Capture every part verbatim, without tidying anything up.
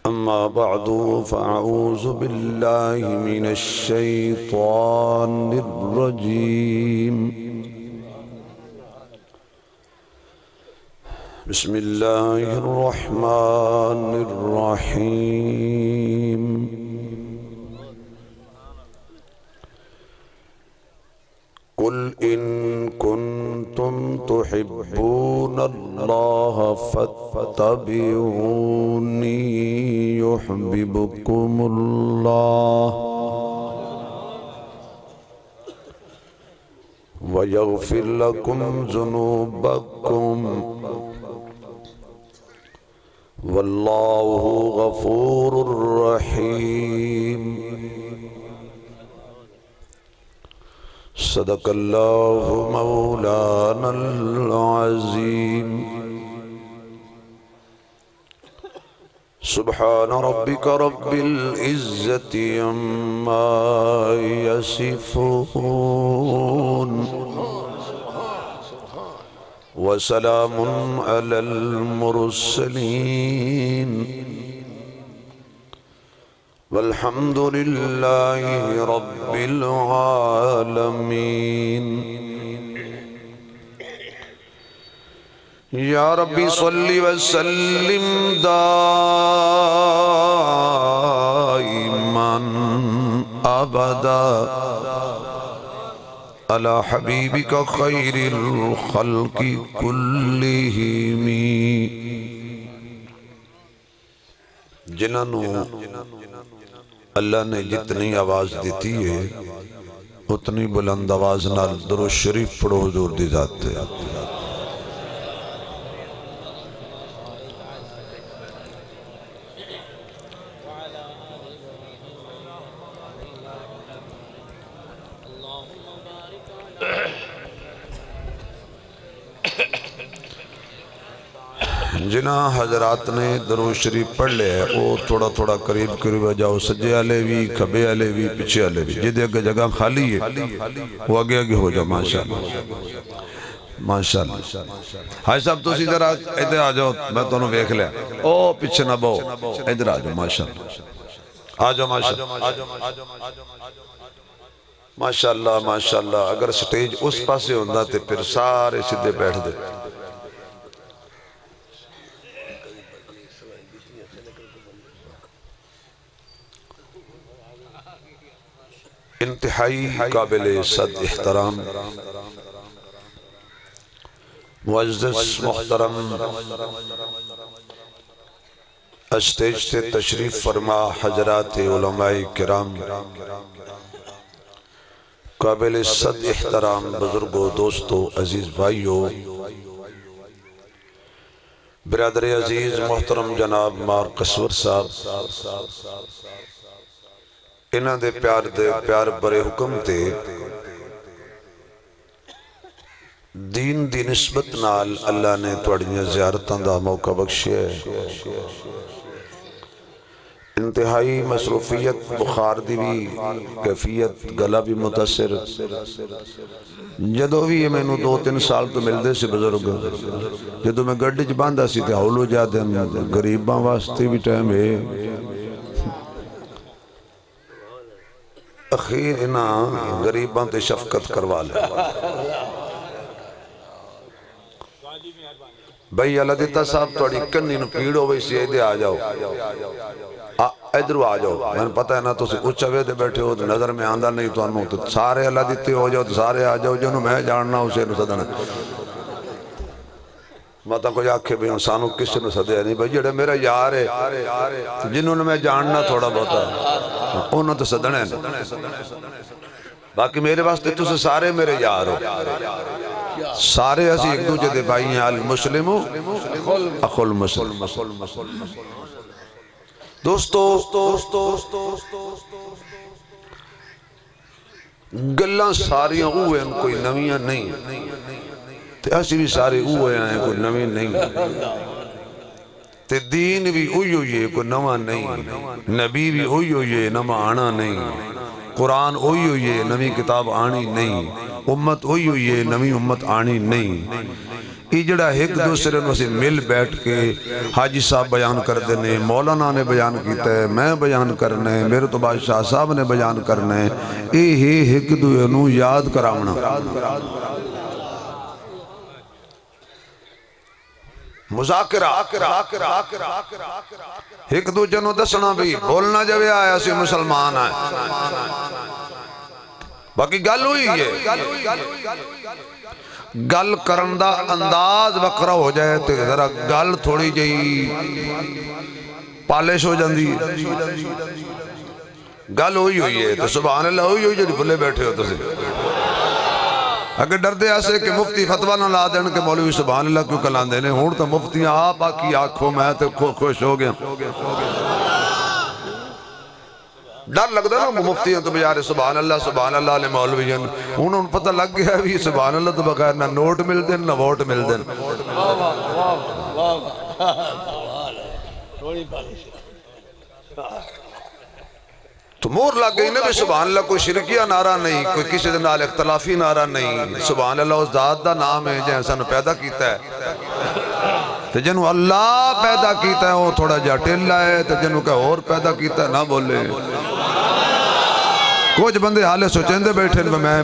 أما بعد فأعوذ بالله من الشيطان الرجيم بسم الله الرحمن الرحيم قل إن كنتم تحبون الله فاتبعوني يحببكم الله ويغفر لكم ذنوبكم والله غفور رحيم صدق اللہ مولانا العظیم سبحان ربک رب العزت عما یصفون وسلام علی المرسلین والحمد للہ رب العالمین یا ربی صلی وسلم دائما ابدا علی حبیبک خیر الخلق کلہم جنہوں اللہ نے جتنی آواز دیتی ہے اتنی بلند آواز نال درود شریف پڑھو حضور دی ذات ہے جنہ حضرات نے درود شریف پڑھ لے وہ تھوڑا تھوڑا قریب قریب جاؤ سجے والے بھی کھبے والے بھی پیچھے والے بھی جدے اگے جگہ خالی ہے وہ آگے آگے ہو جاؤ ماشاءاللہ ماشاءاللہ حاج صاحب تو اسی طرح ادھر آ جاؤ میں تو انہوں ویکھ لیا او پیچھے نہ بہو ادھر آ جاؤ ماشاءاللہ آ جاؤ ماشاءاللہ ماشاءاللہ ماشاءاللہ اگر سٹیج اس پاسے ہوندہ تے پھر سارے سدھے بیٹھ دے انتہائی قابل صد احترام معزز محترم اسٹیج سے تشریف فرما حضرات علماء کرام قابل صد احترام بزرگوں دوستوں عزیز بھائیوں برادر عزیز محترم جناب مار قصور صاحب انہاں دے پیار دے پیار برے حکم تے دین دی نسبت نال اللہ نے توڑیاں زیارتاں دا موقع بخشیا ہے انتہائی مصروفیت بخار دی بھی کیفیت گلا بھی متاثر جدو بھی یہ میں نو دو تین سال تو مل دے سے بزرگ جدو میں گڑھ جی باندھا سی تے ہولو جا دے غریباں واسطے بھی ٹائم ہے اخیر انہاں غریباں تے شفقت کروا لے بھائی اللہ دیتا صاحب توڑی کنی نو پیڑ ہوئی سی ایدے آ جاؤ ادھر آ جاؤ میں نے پتہ ہے نا تو اچھا ویدے بیٹھے ہو نظر میں آندہ نہیں تو انہوں تو سارے اللہ دیتے ہو جاؤ تو سارے آ جاؤ جنہوں میں جاننا اسے نو صدنا ماتا کوئی آکھے بھی انسانوں کس سے نو صدیا نہیں بھائی جڑے میرا یار ہے جنہوں نے میں جاننا تھوڑا بہت انہوں تو صدنے ہیں باقی میرے واسطے تو سے سارے میرے یار ہو سارے ایسی ایک دوجہ دے بھائی ہیں المسلم اخو المسلم دوستو گلاں ساریاں ہوئے ہیں کوئی نویاں نہیں تے ایسی بھی سارے ہوئے ہیں کوئی نوی نہیں تے دین بھی ہوئی ہوئی ہے کوئی نوہ نہیں نبی بھی ہوئی ہوئی ہے نوہ آنا نہیں قرآن ہوئی ہوئی ہے نوی کتاب آنی نہیں امت ہوئی ہوئی ہے نوی امت آنی نہیں یہ جڑا ایک دوسرے نو سے مل بیٹھ کے حاجی صاحب بیان کر دینے، مولانا نے بیان کیتا ہے، میں بیان کرنے، میرے تو بادشاہ صاحب نے بیان کرنے، اے ہے ایک دوسرے نو یاد کراؤنا۔ مذاکرہ ایک دو جنوں دسنا بھی بولنا جوے آیا سی مسلمان آئے، باقی گل ہوئی ہے گل کرندہ انداز وقرہ ہو جائے تو ذرا گل تھوڑی جئی پالش ہو جاندی گل ہوئی ہوئی ہے تو سبحان اللہ ہوئی ہوئی جو بھلے بیٹھے ہو تو سے اگر ڈر دے ایسے کہ مفتی فتوہ نہ لا دین کہ مولوی سبحان اللہ کیوں کلان دینے ہون تو مفتیاں آپ آکی آنکھوں میں تو خوش ہو گیا ڈر لگ دا نا مفتیاں تو بیارے سبحان اللہ سبحان اللہ علیہ مولویاں انہوں نے پتہ لگ گیا بھی سبحان اللہ تو بغیر نہ نوٹ مل دین نہ ووٹ مل دین تو مور لگ گئی نا بھی سبحان اللہ کوئی شرکیہ نعرہ نہیں کوئی کسی دن نال اختلافی نعرہ نہیں سبحان اللہ اس ذات دا نام ہے جیسا نے پیدا کیتا ہے تو جنہوں اللہ پیدا کیتا ہے وہ تھوڑا جاٹل ہے تو جنہوں کہ اور پیدا کیتا ہے نہ بولے کچھ بندے حالے سوچیں دے بیٹھے میں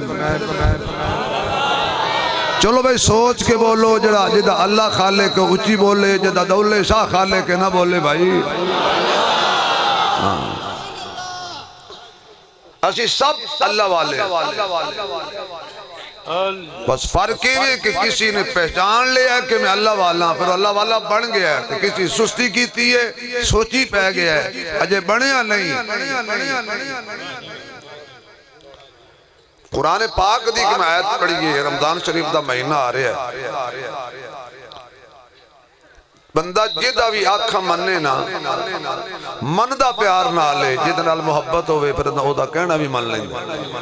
چلو بھائی سوچ کے بولو جڑا جدہ اللہ خالق اچھی بولے جدہ دولے شاہ خالق نہ بولے بھائی اسی سب اللہ والے بس فرق ہے کہ کسی نے پہچان لیا کہ میں اللہ والا پھر اللہ والا بن گیا ہے تو کسی سستی کیتی ہے سوچی پہ گیا ہے اجے بنیا نہیں قرآن پاک دی کہ میں آیت پڑھی ہے رمضان شریف دا مہینہ آ رہا ہے بندہ جدہ بھی آکھا مننے نا من دا پیار نہ لے جدہ نال محبت ہوئے پھر او دا کہنا بھی من لیں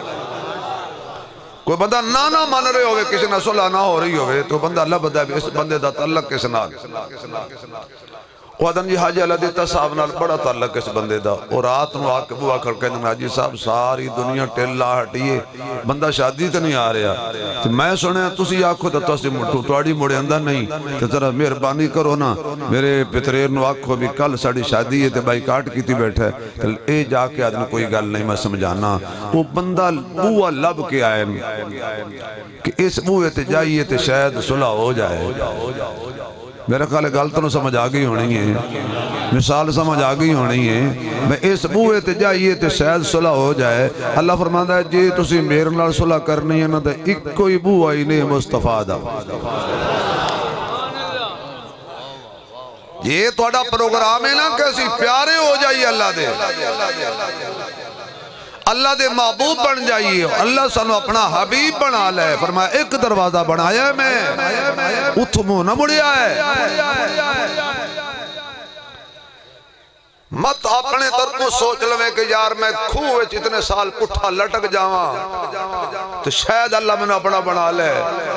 کوئی بندہ نہ نہ من رہے ہوئے کسی نہ صلح نہ ہو رہی ہوئے تو بندہ اللہ بدہ بھی اس بندے دا تعلق کس نال قوادن جی حاجی اللہ دیتا صاحب نال بڑا تعلق اس بندے دا اور رات نو آکے بوا کر کہنے حاجی صاحب ساری دنیا ٹیلہ ہٹیے بندہ شادی تے نہیں آ رہا تو میں سنے تسی آکھو تو تسی مٹھو توڑی مڑے اندر نہیں تو ذرا مہربانی کرو نا میرے پتریر نو آکھو بھی کل ساڑی شادی ہے تے بائی کاٹ کی تھی بیٹھے تو اے جا کے آدمی کوئی گل نہیں میں سمجھانا وہ بندہ بوا لب کے آئے کہ اس بوئے تے جائیے تے شاید صلح ہو جائے میرا خیال ہے گل تو نہ سمجھ آگئی ہونی ہے مثال سمجھ آگئی ہونی ہے میں اس بوئے تے جائیے تے شاید صلح ہو جائے اللہ فرماتا ہے جی تسی میرے نال صلح کرنی ہے نا تے ایک کوئی بوئے ہی نہیں مصطفیٰ دا یہ تو اڈا پروگرام ہے نا کیسی پیارے ہو جائیے اللہ دے اللہ دے محبوب بن جائیے اللہ سنو اپنا حبیب بنا لے فرمایا ایک دروازہ بنایا ہے میں اتھمو نہ مڑیا ہے مت اپنے طرف سوچ لویں کہ یار میں کھوئے اتنے سال پٹھا لٹک جاواں تو شاید اللہ میں اپنا بنا لے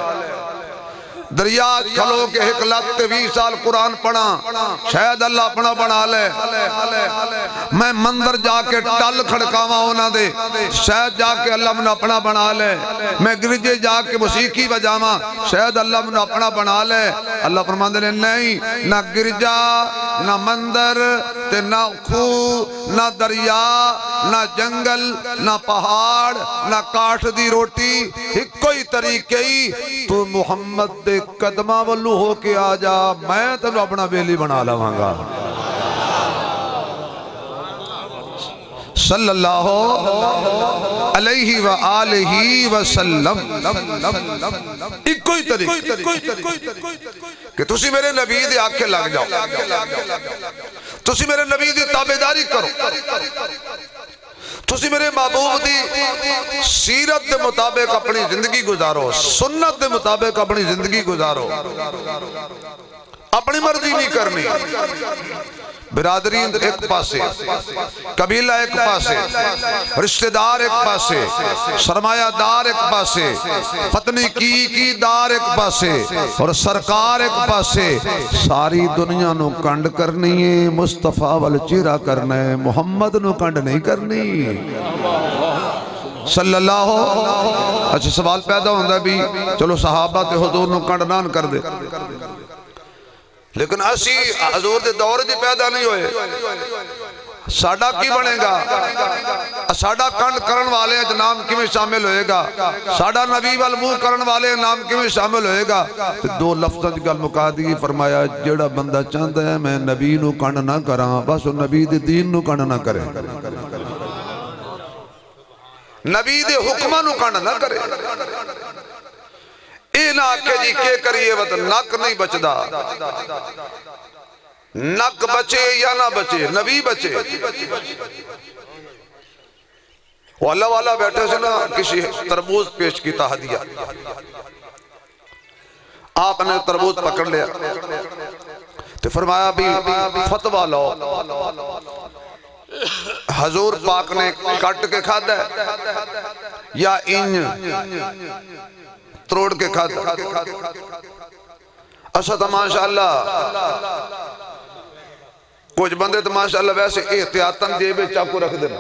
دریا کھلو کے ایک لاکھ وی سال قرآن پڑھا شاید اللہ اپنا بنا لے میں مندر جا کے ٹل کھڑکاواں ہونا دے شاید جا کے اللہ من اپنا بنا لے میں گرجے جا کے موسیقی بجاواں شاید اللہ من اپنا بنا لے اللہ فرمان دے نہیں نہ گرجا نہ مندر تے نہ کھو نہ دریا نہ جنگل نہ پہاڑ نہ کاٹ دی روٹی ایک کوئی طریقے ہی تو محمد دے قدمہ والو ہو کے آجا میں تب اپنا بیلی بنا لوانگا صلی اللہ علیہ وآلہ وسلم ایک کوئی طریق کہ تسی میرے نبی دے آنکھیں لگ جاؤ تسی میرے نبی دی تابعداری کرو تسی میرے محبوب دی سیرت دے مطابق اپنی زندگی گزارو سنت دے مطابق اپنی زندگی گزارو اپنی مرضی نہیں کرنی برادرین ایک پاسے قبیلہ ایک پاسے رشتہ دار ایک پاسے سرمایہ دار ایک پاسے پتنی کی کی دار ایک پاسے اور سرکار ایک پاسے ساری دنیا نو کنڈ کرنی ہے مصطفیٰ والچیرہ کرنا ہے محمد نو کنڈ نہیں کرنی صلی اللہ ہو اچھا سوال پیدا ہوندہ بھی چلو صحابہ تے حضور نو کنڈنان کر دے لیکن اسی حضور دے دور جی پیدا نہیں ہوئے ساڑھا کی بنے گا ساڑھا کنڈ کرن والے ہیں نام کی میں شامل ہوئے گا ساڑھا نبی والمو کرن والے ہیں نام کی میں شامل ہوئے گا دو لفظ گل مکا دی فرمایا جڑا بندہ چاہتا ہے میں نبی نو کنڈ نہ کراں بس وہ نبی دے دین نو کنڈ نہ کرے نبی دے حکمہ نو کنڈ نہ کرے اے نہ کہ جی کے کریے وقت نک نہیں بچدا نک بچے یا نہ بچے نبی بچے وہ اللہ والا بیٹھے سے نا کسی تربوز پیش کی تحدیہ آپ نے تربوز پکڑ لیا تو فرمایا بھی فتوہ لو حضور پاک نے کٹ کے کھادا ہے یا ان تروڑ کے کھادا اچھا تو ماشاءاللہ کچھ بندے تو ماشاءاللہ ویسے احتیاطاً جیبے چاکو رکھ دینا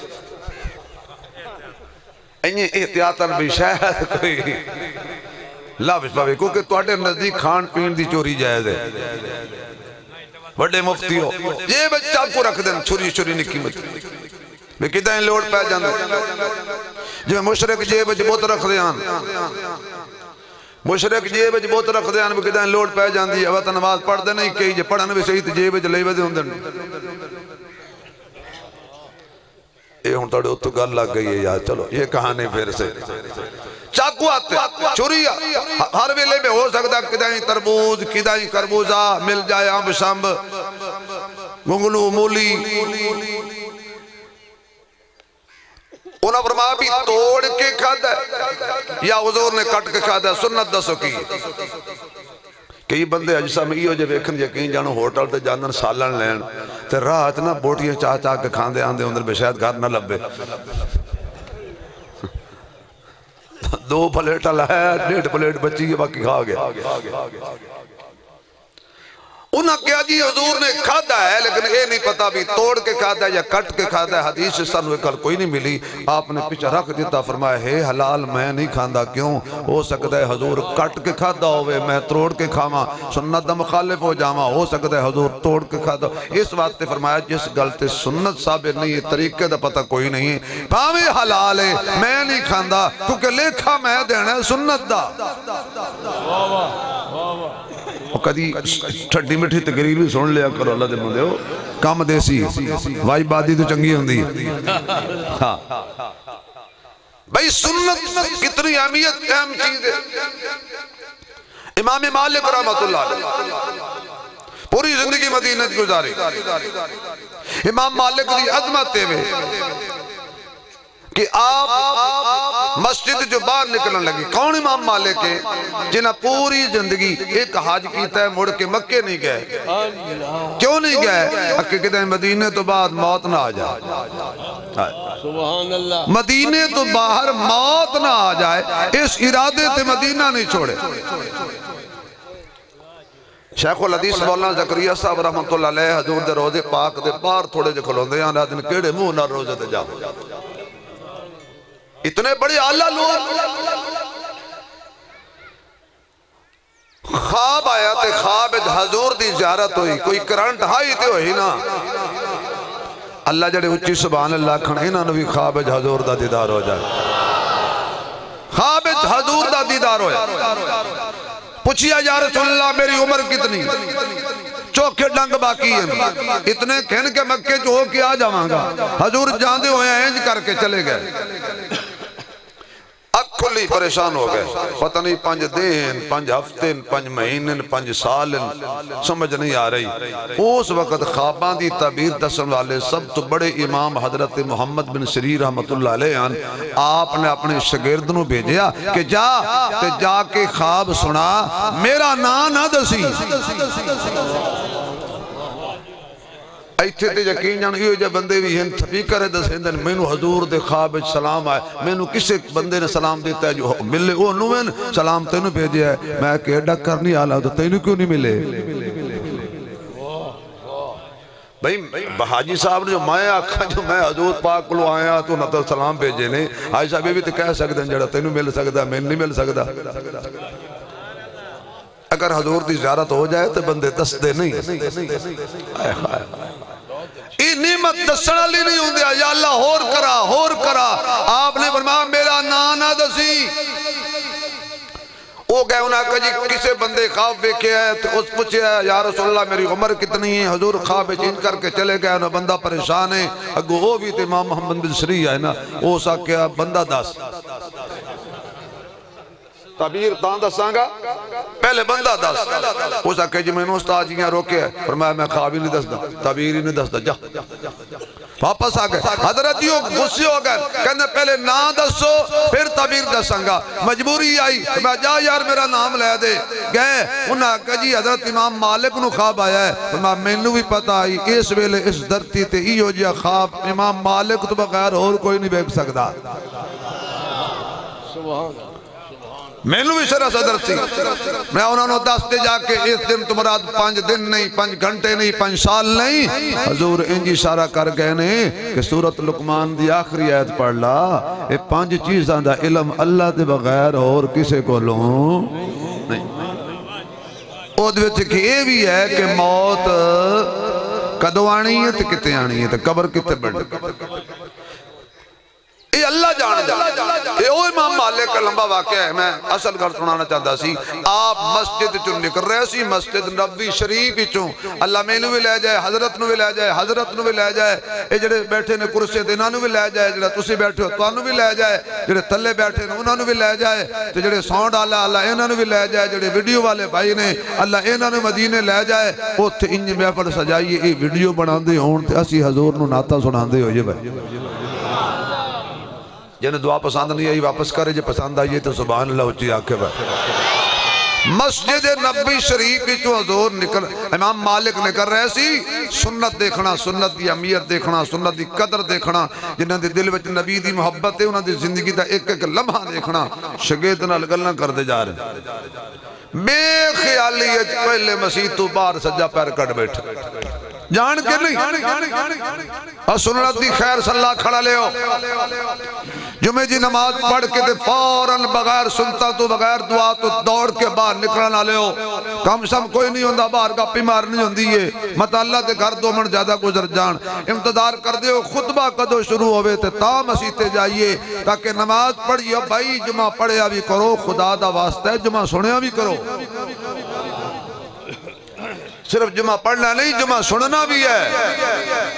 انہیں احتیاطاً بھی شاید کوئی لابش پاوے کیونکہ توڑے نزدیک کھان پین دی چوری جائز ہے بڑے مفتی ہو جیبے چاکو رکھ دینا چھوری چھوری نکی مت بھی کدھائیں لوڑ پہ جاندے جو مشرق جیبے بہت رکھ دیان مشرق جیب جی بہت رکھ دیان بھی کدھائیں لوڑ پہ جان دی اوہ تا نماز پڑھ دے نہیں کہی جی پڑھن بھی صحیح جیب جی لئی بدے ہوں دن اے ہون توڑے اتو گل لگ گئی ہے یار چلو یہ کہانی پھر سے چاکو آتے چوری ہر ویلے میں ہو سکتا کدھائیں تربوز کدھائیں کربوزہ مل جائے آم شامب گنگلو مولی انہوں فرمایا بھی توڑ کے کھادا ہے یا حضور نے کٹ کے کھادا ہے سنت دسو کی کئی بندے اجسا میں یہ جو ویکھن یقین جانو ہوٹل تے جانن سالن لین تے رات نہ بوٹیاں چاہ چاہ کے کھاندے آندے اندر بے شاید گھر نہ لبے دو پلیٹ لائے ڈیڑھ پلیٹ بچی کے باقی کھا گیا انہاں کیا جی حضور نے کھادا ہے لیکن یہ نہیں پتا بھی توڑ کے کھادا ہے یا کٹ کے کھادا ہے حدیث سے سنوے کل کوئی نہیں ملی آپ نے پیچھا رکھ دیتا فرمایا ہے حلال میں نہیں کھاندا کیوں ہو سکتا ہے حضور کٹ کے کھادا ہوئے میں توڑ کے کھاما سنت دا مخالف ہو جاما ہو سکتا ہے حضور توڑ کے کھادا اس بات تے فرمایا جس غلطے سنت ثابت نہیں ہے طریقے دا پتہ کوئی نہیں ہے پاوے حلال ہے میں نہیں کھاندا کیونکہ لیکھا میں دینا ہے سنت دا کدی ٹھڈی مٹھی تقریر بھی سن لیا کرو اللہ دے بندے ہو کام دیسی وائی بادی تو چنگی ہوندی بھائی سنت کتنی اہمیت اہم چیز ہے امام مالک رحمت اللہ علیہ پوری زندگی مدینت گزاری امام مالک دی عظمت میں کہ آپ مسجد جو باہر نکلن لگی کون امام مالک ہے جنہ پوری زندگی ایک حاج کیتا ہے مڑ کے مکے نہیں گئے کیوں نہیں گئے اکھے کہتے ہیں مدینے تو بعد موت نہ آ جائے مدینے تو باہر موت نہ آ جائے اس ارادے تے مدینہ نہیں چھوڑے شیخ الحدیث مولانا زکریا صاحب رحمت اللہ علیہ حضور دے روزے پاک دے باہر تھوڑے جو کھلوندے ہیں آدھن کیڑے منہ نہ روزے تے جاؤ اتنے بڑے اعلیٰ لوگ خواب آیا تے خواب حضور دی زیارت ہوئی کوئی کرنٹ ہائی تے ہوئی نا اللہ جڑے اچھی سبحان اللہ کھنے نا نوی خواب حضور دا دیدار ہو جائے خواب حضور دا دیدار ہو جائے پوچھیا یا رسول اللہ میری عمر کتنی چوکھے ڈنگ باقی ہیں اتنے کھن کے مکے جو ہو کے آ جاؤں گا حضور جاندے ہوئے اینج کر کے چلے گئے کھلی پریشان ہو گئے پتہ نہیں پانچ دین پانچ ہفتین پانچ مہینن پانچ سالن سمجھ نہیں آ رہی اس وقت خوابان دی تعبیر دسن والے سب تو بڑے امام حضرت محمد بن سری رحمت اللہ علیہ آپ نے اپنے شاگردنوں بھیجیا کہ جا تے جا کے خواب سنا میرا نا نہ دسی ایتھے تے یقین جان یہ جو بندے بھی ہیں تھپی کرے دس ہندن میں نو حضور دے خواب سلام آئے میں نو کسے بندے نے سلام دیتا ہے جو ملے وہ نوین سلام تینو بھیجیا ہے میں کہ ڈک کرنی آلہ تو تینو کیوں نہیں ملے بھئی بحاجی صاحب نے جو میں آکھا جو میں حضور پاک کو آیا تو نہ تو سلام بھیجے نے عائشہ بی بی تو کہہ سکتے ہیں جڑا تینوں مل سکتا میں نہیں مل سکتا اگر حضور دی زیارت ہو جائے تو بندے دس دے نہیں یہ نعمت دسنا لی نہیں ہوں دیا یا اللہ ہور کرا ہور کرا آپ نے فرمایا میرا نانا دسی وہ گئے انہاں کہ جی کسے بندے خواب ویکے آئے تو اس پوچھے آئے یا رسول اللہ میری عمر کتنی ہے حضور خواب چینج کر کے چلے گئے انہاں بندہ پریشان ہے اگو وہ بھی تھے امام محمد بن سری ہے نا وہ سا کیا بندہ دس تعبیر تاں دسانگا پہلے بندہ دس وہ سا کہ جی میں نے استاد جیاں روکے ہے فرمایا میں خواب ہی نہیں دس دا تعبیر ہی نہیں دس دا جا واپس آگئے حضرت یوں غصے ہو گئے کہنے پہلے نا دسو پھر تعبیر دسانگا مجبوری آئی میں جا یار میرا نام لے دے گئے انہاں کہا جی حضرت امام مالک نو خواب آیا ہے میں نے بھی پتہ آئی اس ویلے اس دھرتی تے ای ہو جیا خواب امام مالک تو بغیر اور کوئی نہیں بیک سکتا میں نے بھی شرح صدر سی میں انہوں نے دس دے جا کے اس دن تمہارا پانچ دن نہیں پانچ گھنٹے نہیں پانچ سال نہیں حضور انجی اشارہ کر گئے نے کہ سورت لقمان دی آخری آیت پڑھ لا یہ پانچ چیزاں دا علم اللہ دے بغیر اور کسے کو لوں نہیں او دوچ کہ یہ بھی ہے کہ موت کدو آنی ہے تو کتے آنی ہے تو قبر کتے بڑھ یہ اللہ جان جا یہ وہ امام مالک کا لمبا واقعہ ہے میں اصل گھر سنانا چاہتا سی آپ مسجد چون نکل رہے سی مسجد نبوی شریف چون اللہ میں نو بھی لے جائے حضرت نو بھی لے جائے حضرت نو بھی لے جائے اے جڑے بیٹھے نے کرسی تے انہاں نو بھی لے جائے جڑے تسی بیٹھے ہو توانو بھی لے جائے جڑے تلے بیٹھے نے انہاں نو بھی لے جائے تو جڑے ساؤنڈ والا اللہ انہاں نو بھی لے جائے جڑے ویڈیو والے بھائی نے اللہ انہاں نو مدینے لے جائے اوتھے انج محفل سجائیے اے ویڈیو بناندے ہون تے اسی حضور نو ناتا سناندے ہو یہ بھائی جنہیں دعا پسند نہیں آئی واپس کرے جو پسند آئیے تو سبحان اللہ اچھی آنکھیں بیٹھے مسجد نبی شریف جو حضور نکل امام مالک نکل رہے سی سنت دیکھنا سنت دی امیت دیکھنا سنت دی قدر دیکھنا جنہاں دی دل وچ نبی دی محبت ہے انہاں دی زندگی دا ایک ایک لمحہ دیکھنا شگیدنا لگلنا کر دے جا رہے بے خیالیت پہلے مسیح تو بار سجا پیر کٹ بیٹھے جان کے نہیں اور سنت دی خیر صلی اللہ کھڑا لے ہو جمعہ جی نماز پڑھ کے دے فوراً بغیر سنتا تو بغیر دعا تو دوڑ کے باہر نکلنا لے ہو کم سم کوئی نہیں ہوندہ باہر کا پیمار نہیں ہوندی ہے مت اللہ دے گھر دو منٹ زیادہ گزر جان امتدار کر دے ہو خطبہ کدو شروع ہوئے تے تا مسیحتے جائیے تاکہ نماز پڑھئے بھائی جمعہ پڑھیا بھی کرو خدا دا واسطہ ہے جمعہ سنیا بھی کرو صرف جمعہ پڑھنا نہیں جمعہ سننا بھی ہے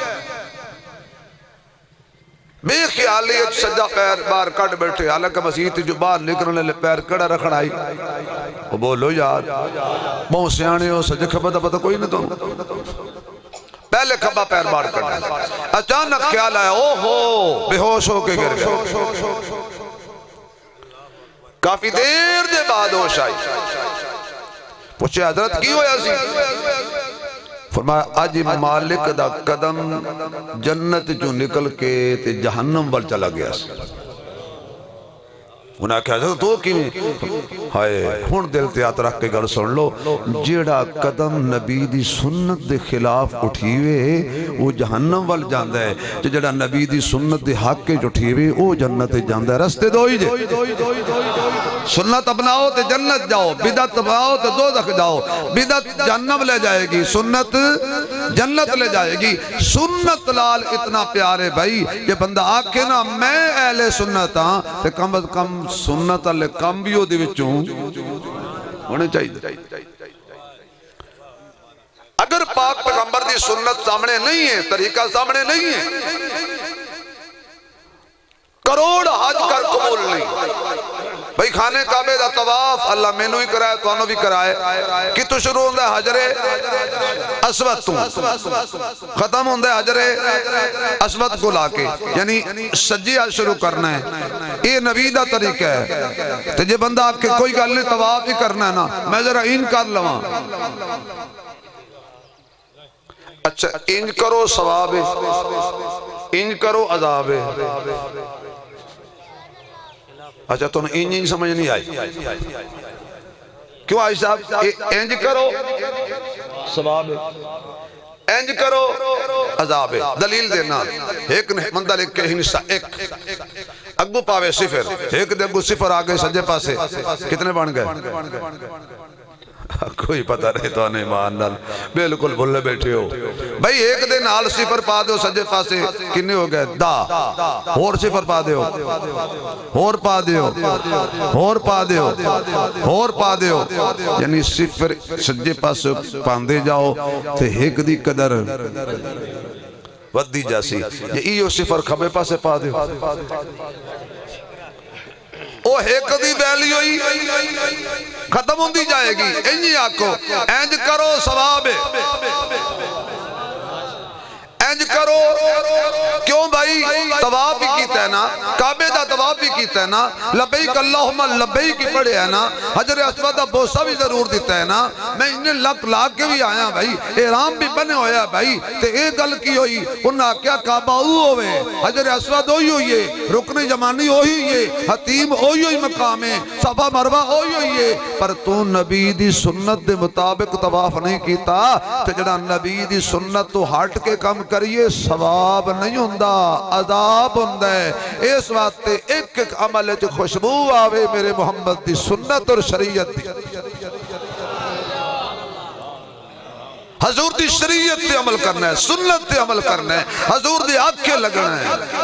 بے خیالیت سجا پیر بار کٹ بیٹھے حالانکہ مسیح جو بار نکلنے لے پیر کڑا رکھنا آئی وہ بولو یار بہت سیانے ہو سجا کھبا دا پتہ کوئی نہیں تو پہلے کھبا پیر بار کٹنا اچانک خیال آیا او ہو بے ہوش ہو کے گر گئے کافی دیر دے بعد ہوش آئی پوچھے حضرت کی ہویا سی فرمایا آج مالک دا قدم جنت جو نکل کے تے جہنم وال چلا گیا سی انہاں کہا جاتا تو کیوں ہائے ہون دل تیات رکھ کے گھر سن لو جیڑا قدم نبی دی سنت دے خلاف اٹھیوے وہ جہنم وال جاندہ ہے جیڑا نبی دی سنت دے حق کے اٹھیوے وہ جنت جاندہ ہے رستے دوئی جے سنت اپناؤ تے جنت جاؤ بدعت اپناؤ تے دوزخ جاؤ بدعت جہنم لے جائے گی سنت جنت لے جائے گی سنت لال اتنا پیارے بھائی یہ بندہ آکھے نا میں اہل سنت ہاں تے کم از کم سنت اللہ کم بھی ہو دی وچوں ہونے چاہیے اگر پاک پیغمبر دی سنت سامنے نہیں ہے طریقہ سامنے نہیں ہے کروڑ حج کر قبول نہیں بھئی کھانے کعبے دا طواف اللہ میں نو ہی کرائے تو انہوں بھی کرائے کہ تو شروع ہوندہ ہے حجر اسود تو ختم ہوندہ ہے حجر اسود کو لاکے یعنی سجیہ شروع کرنا ہے یہ نبی دا طریقہ ہے تو جب بندہ آپ کے کوئی گل نہیں طواف ہی کرنا ہے نا میں ذرا ان کر لواں اچھا انج کرو ثواب انج کرو عذاب اچھا تو انج انج سمجھ نہیں آئی کیوں آئی صاحب انج کرو ثواب اینج کرو عذاب ہے دلیل دینا ایک مندہ لکھ کے ہنسا ایک اگو پاوے صفر ایک دے اگو صفر آگے سجے پاسے کتنے بن گئے کوئی پتہ نہیں تو نہیں ماننا بلکل بھلے بیٹھے ہو بھئی ایک دے نال صفر پا دے ہو سجے پاسے کنے ہو گئے دا اور صفر پا دے ہو اور پا دے ہو اور پا دے ہو اور پا دے ہو یعنی صفر سجے پاسے پاندے جاؤ تے ایک دی قدر ودی جاسی یہ ایو صفر کھبے پاسے پا دے ہو او ایک دی ویلی ہوئی ختم ہوندی جائے گی انجی آکو اینج کرو ثواب اینج کرو کیوں بھائی طواف بھی کیتا ہے نا کعبے دا طواف بھی کیتا ہے نا لبیک اللہم لبیک کی پڑھے ہے نا حجر اسود بوسہ بھی ضرور دیتا ہے نا میں انہیں لک لاک کے بھی آیا بھائی احرام بھی بنے ہویا بھائی تے ایک گل کی ہوئی انہاں کیا کعبہ ہوئے حجر اسود ہوئی ہوئی ہے رکن جمانی ہوئی ہوئی ہے حتیم ہوئی ہوئی مقام ہے صفا مروہ ہوئی ہوئی ہے پر تو نبی دی سنت دے مطابق طواف نہیں کیتا تے جڑا نبی دی سنت تو ہٹ کے کم کریے ثواب نہیں ہوندہ عذاب ہوندہ ہے اس وقت ایک ایک عمل جو خوشبو آوے میرے محمد دی سنت اور شریعت دی حضور دی شریعت تے عمل کرنا ہے سنت تے عمل کرنا ہے حضور دی آنکھیں لگنا ہے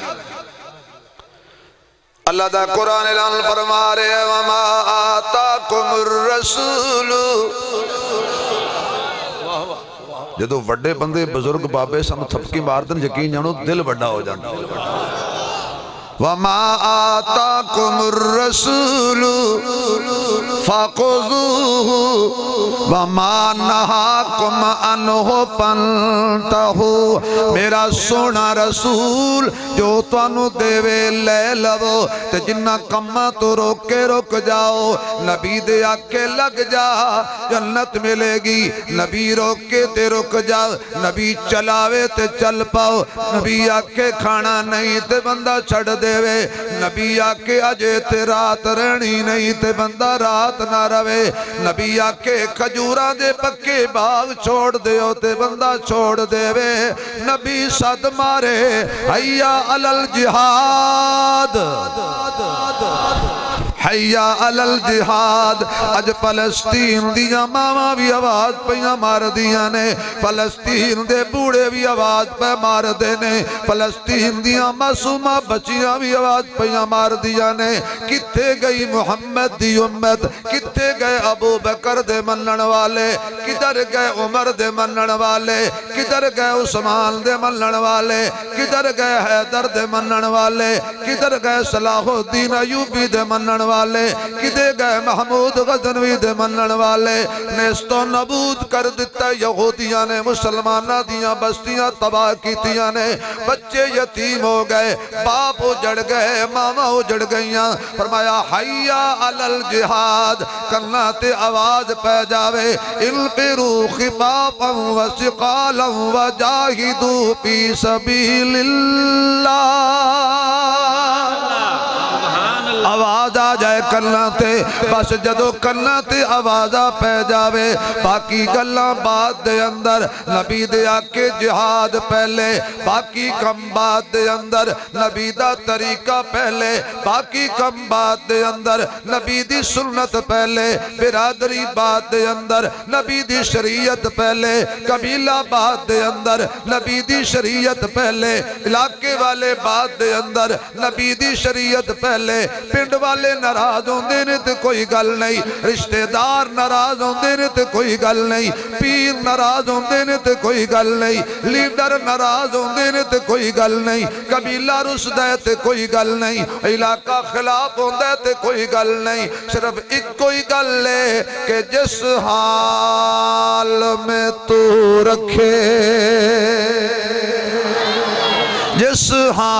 اللہ دا قرآن اعلان فرما رہے ہیں وَمَا آتَاكُمُ الرَّسُولُ جدو وڈے بندے بزرگ بابے سانو تھپکی ماردن یقین جانو دل وڈا ہو جانا وَمَا آتَاكُمُ الرَّسُولُ فَخُذُوهُ وَمَا نَهَاكُمْ عَنْهُ فَانْتَهُوا میرا سونا رسول جو توانو دیوے لے لو تے جنہ کمہ تو روک کے روک جاؤ نبی دے آکے لگ جا جنت ملے گی نبی روک کے تے روک جا نبی چلاوے تے چل پاؤ نبی آکے کھانا نہیں تے بندہ چھڑ دے نبی آکے اجے تے رات رہنی نہیں تے بندہ رات نہ روے نبی آکے کھجورہ دے پکے باغ چھوڑ دے ہو تے بندہ چھوڑ دے وے نبی صد مارے حیّا علی الجہاد حیّا علی الجہاد اج فلسطین دیا ماما بھی آواز پہیاں مار دیا نے فلسطین دے بوڑے بھی آواز پہ مار دینے فلسطین دیا معصومہ بچیاں بھی آواز پہیاں مار دیا نے کتے گئی محمد دی امت کتے گئے ابو بکر دے منن والے کدھر گئے عمر دے منن والے کدھر گئے عثمان دے منن والے کدھر گئے حیدر دے منن والے کدھر گئے صلاح الدین ایوبی دے منن والے کدھر گئے محمود غزنوی دے منن والے نیستو نبود کر دیتا یہودیاں نے مسلمانہ دیاں بستیاں تباہ کیتیاں نے بچے یتیم ہو گئے باپ اجڑ گئے ماما اجڑ گئیاں فرمایا حیّا علی الجہاد کرنا تے آواز پہ جاوے انفرو خفافا و سقالا و جاہدو فی سبیل اللہ آواز آ جائے کرنا تے بس جدو کرنا تے آواز آ پہ جاوے باقی گلہ بات دے اندر نبی دے آکے جہاد پہلے باقی کم بات دے اندر نبی دا طریقہ پہلے باقی کم بات دے اندر نبی دی سنت پہلے برادری بات دے اندر نبی دی شریعت پہلے قبیلہ بات دے اندر نبی دی شریعت پہلے علاقے والے بات دے اندر نبی دی شریعت پہلے پنڈ والے ناراض ہوندے نے تے کوئی گل نہیں رشتہ دار ناراض ہوندے نے تے کوئی گل نہیں پیر ناراض ہوندے نے تے کوئی گل نہیں لیڈر ناراض ہوندے نے تے کوئی گل نہیں قبیلہ رسدہ ہے تے کوئی گل نہیں علاقہ خلاف ہوندہ ہے تے کوئی گل نہیں صرف ایک کوئی گل لے کہ جس حال میں تو رکھے جس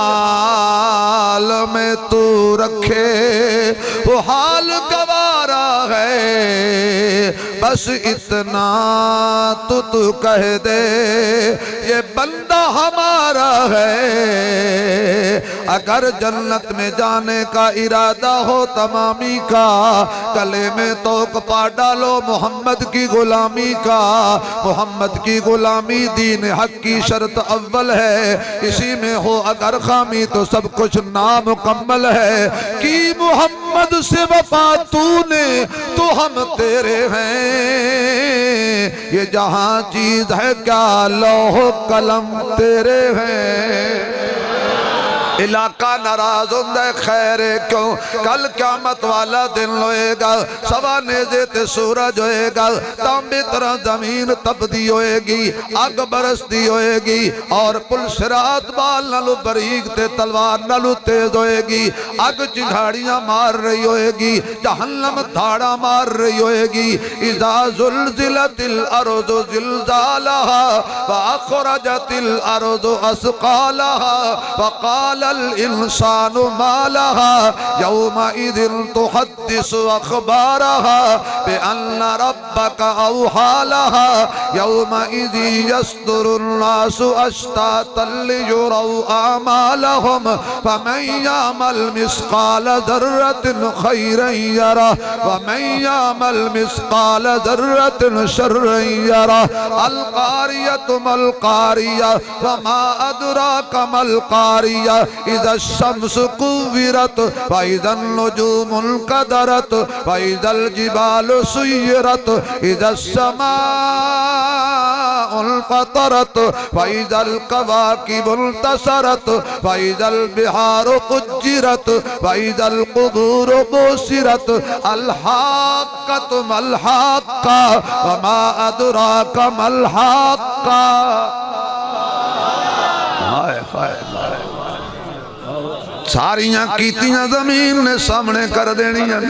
حال میں تو رکھے وہ حال گوارا ہے بس اتنا تو تو کہہ دے یہ بندہ ہمارا ہے اگر جنت میں جانے کا ارادہ ہو تمامی کا گلے میں توق پا ڈالو محمد کی غلامی کا محمد کی غلامی دین حق کی شرط اول ہے اسی میں ہو اگر خامی تو سب کچھ نامکمل ہے کی محمد سے وفا تو نے تو ہم تیرے ہیں یہ جہاں چیز ہے کیا لوح قلم تیرے ہیں علاقہ ناراض ہوندہ خیر کیوں کل قیامت والا دن ہوئے گا سوا نیزے تے سورج ہوئے گا تانبی طرح زمین تبدی ہوئے گی آگ برستی ہوئے گی اور پل صراط بال نلو بریق تے تلوار نلو تیز ہوئے گی آگ چنگھاڑیاں مار رہی ہوئے گی جہنم دھاڑا مار رہی ہوئے گی اذا زلزلت الارض زلزالها فاخرجت الارض اسقالها فقال الانسان ما لها يومئذ تحدث اخبارها بان ربك اوحى لها يومئذ يصدر الناس اشتاتا ليروا اعمالهم فمن يعمل مثقال ذرة خيرا يره ومن يعمل مثقال ذرة شرا يره القارية ما القارية وما ادراك ما القارية اذا الشمس كورت واذا النجوم انكدرت واذا الجبال سيرت اذا السماء انفطرت واذا الكواكب انتثرت واذا البحار فجرت واذا القبور بؤثرت الحاقة ما الحاقة وما ادراك ما الحاقة ہائے ہائے ساریاں کیتیاں زمین نے سامنے کر دینیاں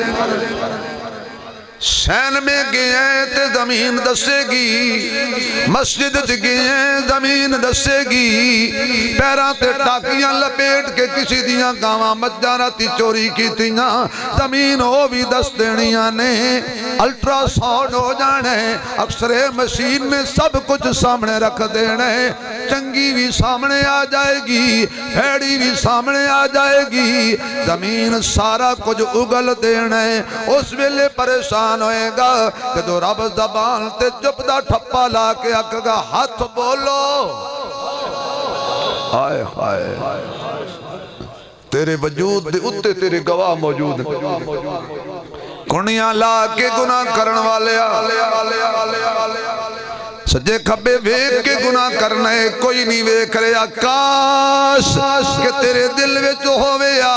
سین میں گئے تے زمین دسے گی مسجد چ گئے زمین دسے گی پیران تے ٹاکیاں لپیٹ کے کسی دیاں گاواں مجاراتی چوری کیتیاں زمین ہو بھی دس دینیاں نے الٹرا ساؤنڈ ہو جانے اکسرے مشین میں سب کچھ سامنے رکھ دینے چنگی بھی سامنے آ جائے گی پھیڑی بھی سامنے آ جائے گی زمین سارا کچھ اگل دینے اس ویلے پریشان ہوئے گا کہ جو رب زبان تے چپدہ ٹھپا لا کے اکگا ہاتھ بولو آئے آئے تیرے وجود دے اتے تیرے گواہ موجود کنیاں لا کے گناہ کرن والے سجے کھبے ویک کے گناہ کرنے کوئی نہیں ویک رہا کاش کہ تیرے دل میں جو ہوئے یا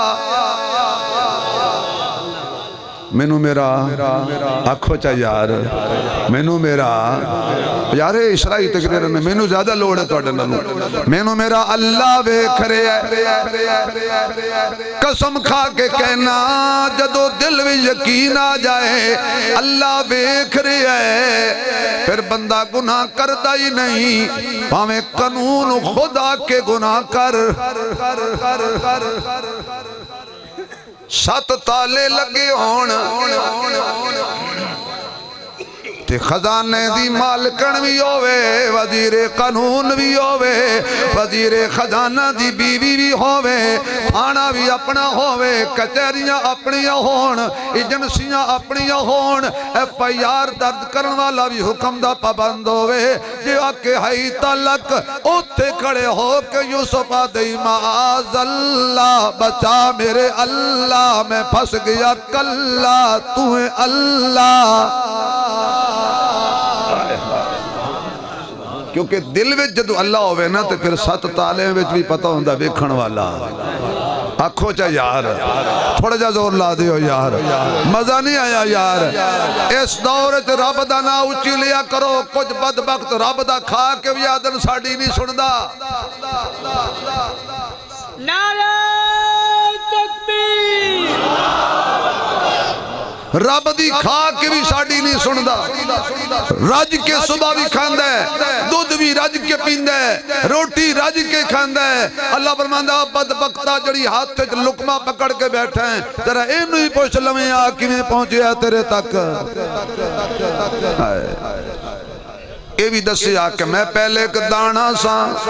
مینو میرا آنکھو چاہ یار مینو میرا یار اسرائی تکریر نے مینو زیادہ لوڑ ہے تو اڈنا مینو میرا اللہ ویکھ رہے قسم کھا کے کہنا جدو دل میں یقین آ جائے اللہ ویکھ رہے پھر بندہ گناہ کردہ ہی نہیں ہمیں قانون خدا کے گناہ کر سات تالے لگے ہون تے خزانے دی مالکن بھی ہوئے وزیر قانون بھی ہوئے وزیر خزانہ دی بیوی بھی ہوئے آنا بھی اپنا ہوئے کچھریاں اپنی ہون ایجنسیاں اپنی ہون ایف آئی آر درد کرن والا بھی حکم دا پابند ہوئے جو آکے ہائی تلک اتے کھڑے ہو کہ یوسف آدھئی معاذ اللہ بچا میرے اللہ میں پھس گیا کلا تو ہے اللہ کیونکہ دل وچ جدو اللہ ہوئے نا تو پھر سات تالے وچ بھی پتہ ہوندہ ویکھن والا آنکھو چاہ یار تھوڑا جا زور لا دیو یار مزہ نہیں آیا یار اس دور چ رب دا نا اچھی لیا کرو کچھ بدبخت رب دا کھا کے بھی آدن ساڑی نہیں سندا نعرہ تکبیر رب دی کھا کے بھی ساڑی نہیں سندا، رج کے صبح بھی کھاندہ ہے، دودھ بھی رج کے پیندہ ہے، روٹی رج کے کھاندہ ہے۔ اللہ فرماندہ بدبختہ جڑی ہاتھ سے لقمہ پکڑ کے بیٹھا ہے، تیرا اینو ہی پوچھ لمیں آکی میں پہنچیا تیرے تک۔ اے بھی دسی آکے میں پہلے ایک دانا سا،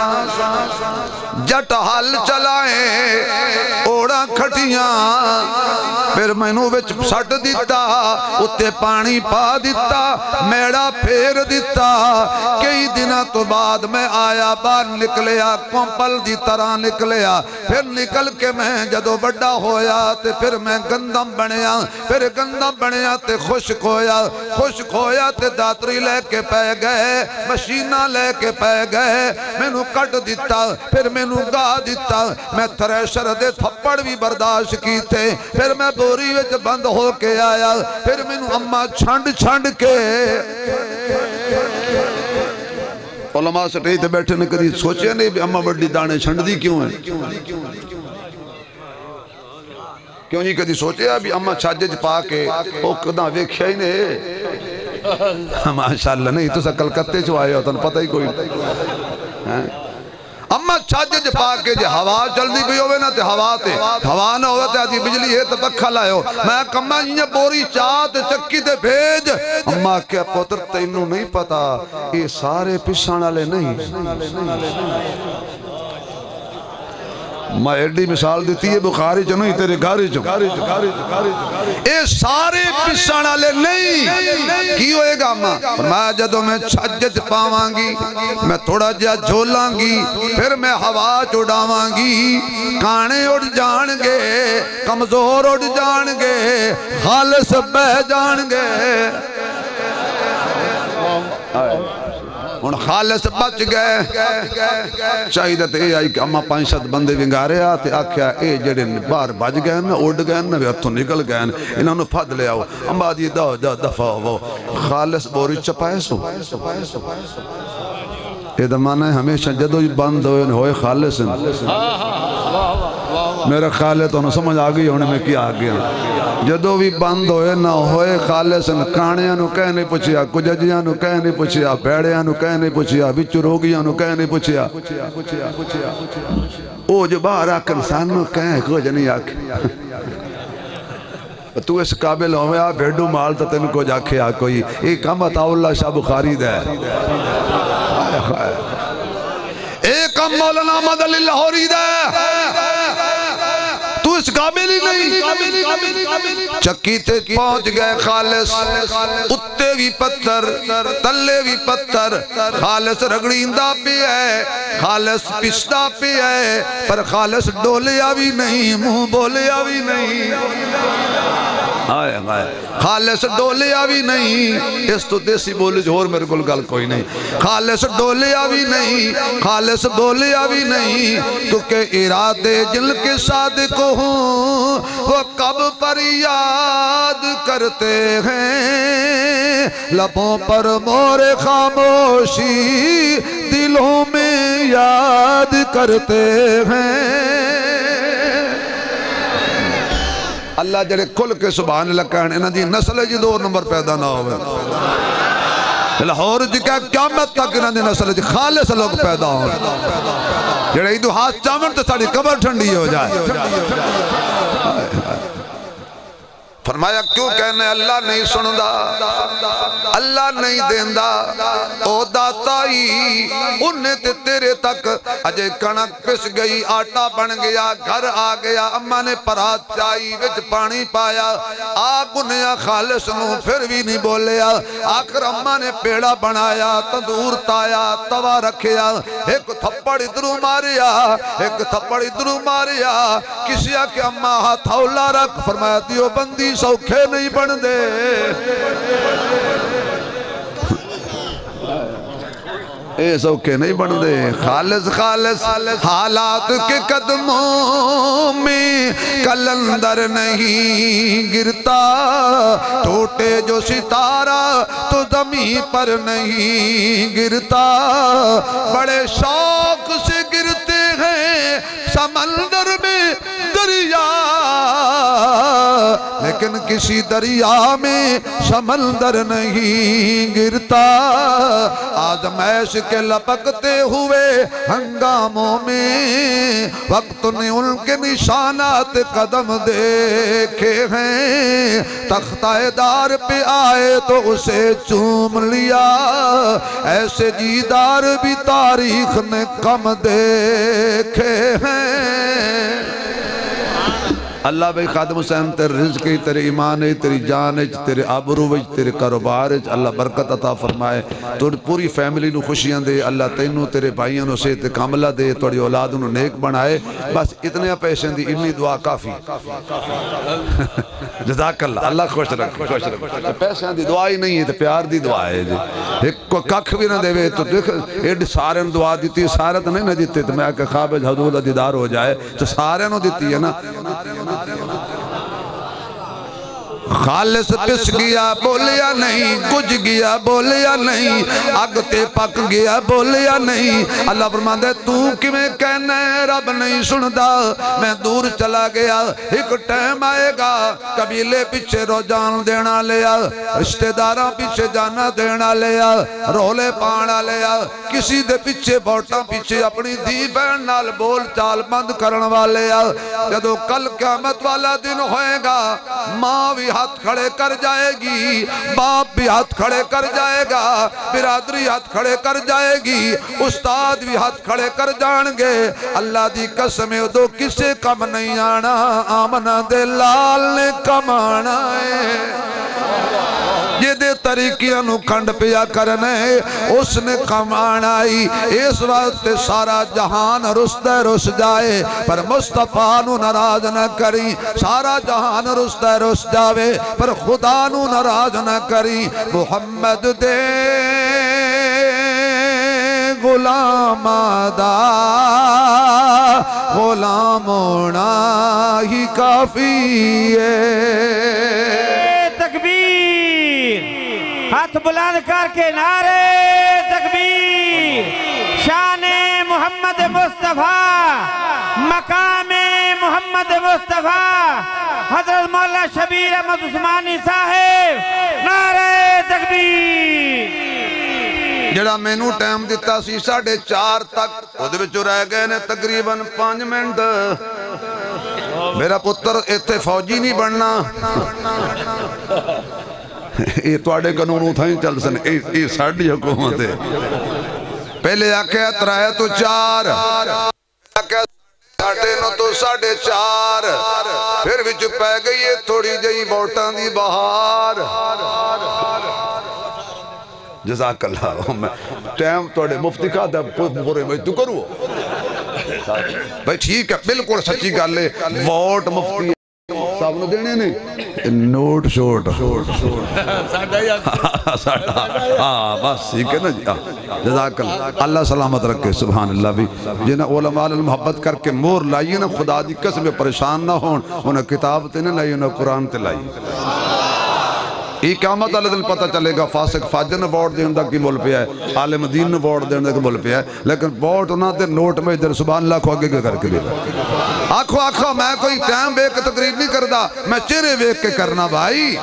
جٹ حال چلائیں اوڑا کھٹیاں، پھر میں نو وچ سٹ دیتا، اتے پانی پا دیتا، میڑا پھیر دیتا۔ کئی دنہ تو بعد میں آیا باہر نکلیا، کمپل دی طرح نکلیا، پھر نکل کے میں جدو بڑا ہویا تے پھر میں گندم بنیا، پھر گندم بنیا تے خشک ہویا، خشک ہویا تے داتری لے کے پہ گئے، مشینہ لے کے پہ گئے، میں نو کٹ دیتا، پھر میں نو گا دیتا، میں تھریشر دے تھپڑ بھی برداشت کی تھے، پھر میں بوری وچ بند ہو کے آیا، پھر میں نو اممہ چھنڈ چھنڈ کے علماء سے کہیں تھے بیٹھے نے کری سوچے نہیں بھی اممہ بڑی دانے چھنڈ دی کیوں ہیں؟ کیوں نہیں کدی سوچے ابھی اممہ چھاجج پا کے او کداں ویکھیا ہی نہیں ماشاءاللہ نہیں تو سا کلکتے چھو آئے ہوتا پتہ ہی کوئی اممہ چھاجج پا کے جے ہوا چل دی بھی ہوئے نا تے ہوا تے ہوا نہ ہوئے تے آتی بجلی ہے تے پکھا لائے ہو میں کمہ یہ بوری چاہت چکی تے بھیج اممہ کیا پتر تینوں نہیں پتا یہ سارے پشانا لے نہیں میں ایڈی مثال دیتی ہے بخاری چنو ہی تیرے گھاری چنو اے سارے پشانا لے نہیں کی ہوئے گا ماں میں جدو میں چھجج پاوانگی میں تھوڑا جا جھولانگی پھر میں ہوا چڑھاوانگی کانے اڑ جان گے کمزور اڑ جان گے خالص بہ جان گے ان خالص بچ گئے چاہیدت اے آئی کہ اممہ پانچ ست بندے ونگارے آتے آکھیا اے جڑے بار بج گئے نا اڑ گئے نا وی ہتھوں نکل گئے انہوں نے پھد لے آؤ امبا دی دا دا دفع ہو خالص بوری چپائے سو اے دمانہ ہے ہمیشہ جدو ہی بند ہوئے ہوئے خالص میرا خالص تو انہوں سمجھ آگئی ہونے میں کیا آگیا جدو بھی بند ہوئے نہ ہوئے خالص کانیاں نو کہہ نہیں پوچھیا کججیاں نو کہہ نہیں پوچھیا بیڑیاں نو کہہ نہیں پوچھیا بچ روگیاں نو کہہ نہیں پوچھیا او جو باہر آکر انسان نو کہہ کچھ نہیں آکے تو اس قابل ہوئے آ بھیڑو مال تا تین کو جا کے آ کوئی ایک ہم بتاؤ اللہ شاہ بخاری دے ایک ہم مولانا مدل اللہ ہو رہی دے تو اس قابل ہی نہیں چکی تے پہنچ گئے خالص اتے بھی پتھر تلے بھی پتھر خالص رگڑیندہ پہ ہے خالص پشتہ پہ ہے پر خالص ڈولیا بھی نہیں منہ بولیا بھی نہیں آئے آئے خالص ڈولیا بھی نہیں اس تو دیسی بولی جو اور میرے کل گل کوئی نہیں خالص ڈولیا بھی نہیں خالص بولیا بھی نہیں کیونکہ ارادے جن کے صادق ہوں وہ کب پر یاد کرتے ہیں لبوں پر مور خاموشی دلوں میں یاد کرتے ہیں اللہ جڑے کل کے سبحان اللہ کہنے انہاں دی نسل جی دو نمبر پیدا نہ ہوئے لاہور جی کہا قیامت تک انہاں دی نسل جی خالص لوگ پیدا ہوئے جڑے ایدو ہاتھ چامن تو ساڑی قبر ٹھنڈی ہو جائے فرمایا کیوں کہنے اللہ نہیں سندا اللہ نہیں دیندہ او داتائی انہیں تے تیرے تک اجے کنک پس گئی آٹا بن گیا گھر آ گیا اممہ نے پرات چائی وچ پانی پایا آگ انہیں خالص نو پھر بھی نہیں بولیا آخر اممہ نے پیڑا بنایا تندور تایا توا رکھیا ایک تھپڑ ادرو ماریا ایک تھپڑ ادرو ماریا کسی آکے اممہ ہاتھ اولا رکھ فرمایا دیو بندی سوکھے نہیں بن دے اے سوکھے نہیں بن دے خالص خالص حالات کے قدموں میں کلندر نہیں گرتا ٹوٹے جو ستارہ تو زمین پر نہیں گرتا بڑے شوق سے گرتے ہیں سمندر میں دریا لیکن لیکن کسی دریا میں سمندر نہیں گرتا، آزمائش کے لپکتے ہوئے ہنگاموں میں وقت نے ان کے نشانات قدم دیکھے ہیں، تختہ دار پہ آئے تو اسے چوم لیا، ایسے دیدار بھی تاریخ نے کم دیکھے ہیں۔ اللہ بھائی خادم حسین تیرے رزق ہی، تیرے ایمان ہی، تیری جان ہی، تیرے آبرو ہی، تیرے کاروبار ہی، اللہ برکت عطا فرمائے، تو پوری فیملی نو خوشیاں دے، اللہ تینوں تیرے بھائیوں نو صحت کاملہ دے، توڑی اولاد نو نیک بنائے، بس اتنے پیسیں دی اتنی دعا کافی۔ جزاک اللہ، اللہ خوش رکھ خوش رکھ پیسیں دی دعا ہی نہیں ہے تو پیار دی دعا ہے جی، ایک کو ککھ بھی نہ دے وے تو دیکھ ایڈ سارے نو دعا دیتی، سارے تو نہیں نہ دیتے، تو میں آکے خواب حضور دیدار ہو جائے تو سارے نو دیتی ہے نا۔ خالص پس گیا بولیا نہیں، کچھ گیا بولیا نہیں، اگتے پک گیا بولیا نہیں، اللہ فرماندے تو کمیں کہنا ہے رب نہیں سندا، میں دور چلا گیا، ایک ٹائم آئے گا قبیلے پیچھے رو جان دینا لیا، رشتہ داراں پیچھے جانا دینا لیا، رولے پانا لیا، کسی دے پیچھے بوٹاں پیچھے اپنی دی بہن نال بول چال بند کرن والے آ، جدو کل قیامت والا دن ہوئے گا، ماں بھی ہاتھ کھڑے کر جائے گی، باپ بھی ہاتھ کھڑے کر جائے گا، برادری ہاتھ کھڑے کر جائے گی، استاد بھی ہاتھ کھڑے کر جان گے، اللہ دی قسم دو کسے کم نہیں آنا، آمنہ دے لال نے کم آنا ہے، یہ دے طریقیاں نو کھنڈ پیا کرنے اس نے کم آنائی، اس وقت سارا جہان رسد رس جائے پر مصطفیٰ نو ناراض نہ کری، سارا جہان رسد رس جاوے پر خدا نو ناراض نہ کری، محمد دے غلام دا غلام ہونا ہی کافی ہے۔ ہاتھ بلند کر کے نعرے تکبیر، شان محمد مصطفیٰ، مقام محمد مصطفیٰ، حضرت مولا شبیر احمد عثمانی صاحب، نعرے تکبیر۔ جڑا میں نو ٹائم دیتا سی ساڑھے چار تک، وہ دے بچو رہ گئے نے تقریباً پانچ منٹ، میرا پتر ایتھے فوجی نہیں بننا، یہ توڑے قانون تھا ہی چل سن، یہ ساڑھی حکومت ہے، پہلے آکے اترائے تو چار، آکے ساڑھے نو تو ساڑھے چار، پھر بھی چپے گئی ہے تھوڑی جئی بوٹان دی بہار۔ جزاک اللہ، ٹائم توڑے مفتی کا دا پورے میں تو کرو بھائی ٹھیک ہے، بلکل سچی گا لے، ووٹ مفتی صاحب نے دینے نہیں، نوٹ شوٹ ہاں بس ٹھیک ہے نا جی، جزاک اللہ، اللہ سلامت رکھے، سبحان اللہ بھی جنہیں علماء محبت کر کے مور لائیے نا، خدا دی قسم پریشان نہ ہون، انہیں کتاب تے نہ لائیے، انہیں قرآن تے لائیے، یہ قیامت والے دن پتہ چلے گا فاسق فاجر نے ووٹ دین دا کی بول پیا ہے، عالم دین نے ووٹ دین دا کی بول پیا ہے، لیکن ووٹ انہاں دے نوٹ میں ادھر سبحان اللہ کو آگے کر کے دے آنکھو آنکھو میں کوئی ٹائم بیک کے تقریب نہیں کردا، میں چہرے بیک کے کرنا بھائی،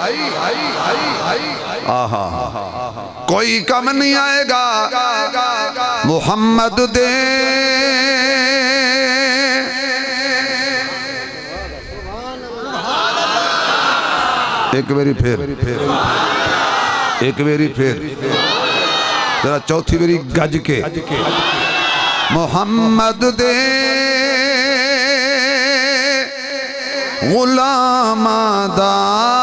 آہا کوئی کم نہیں آئے گا محمد دے ایک بیری پھر ایک بیری پھر ذرا چوتھی بیری گج کے محمد دے غلام دا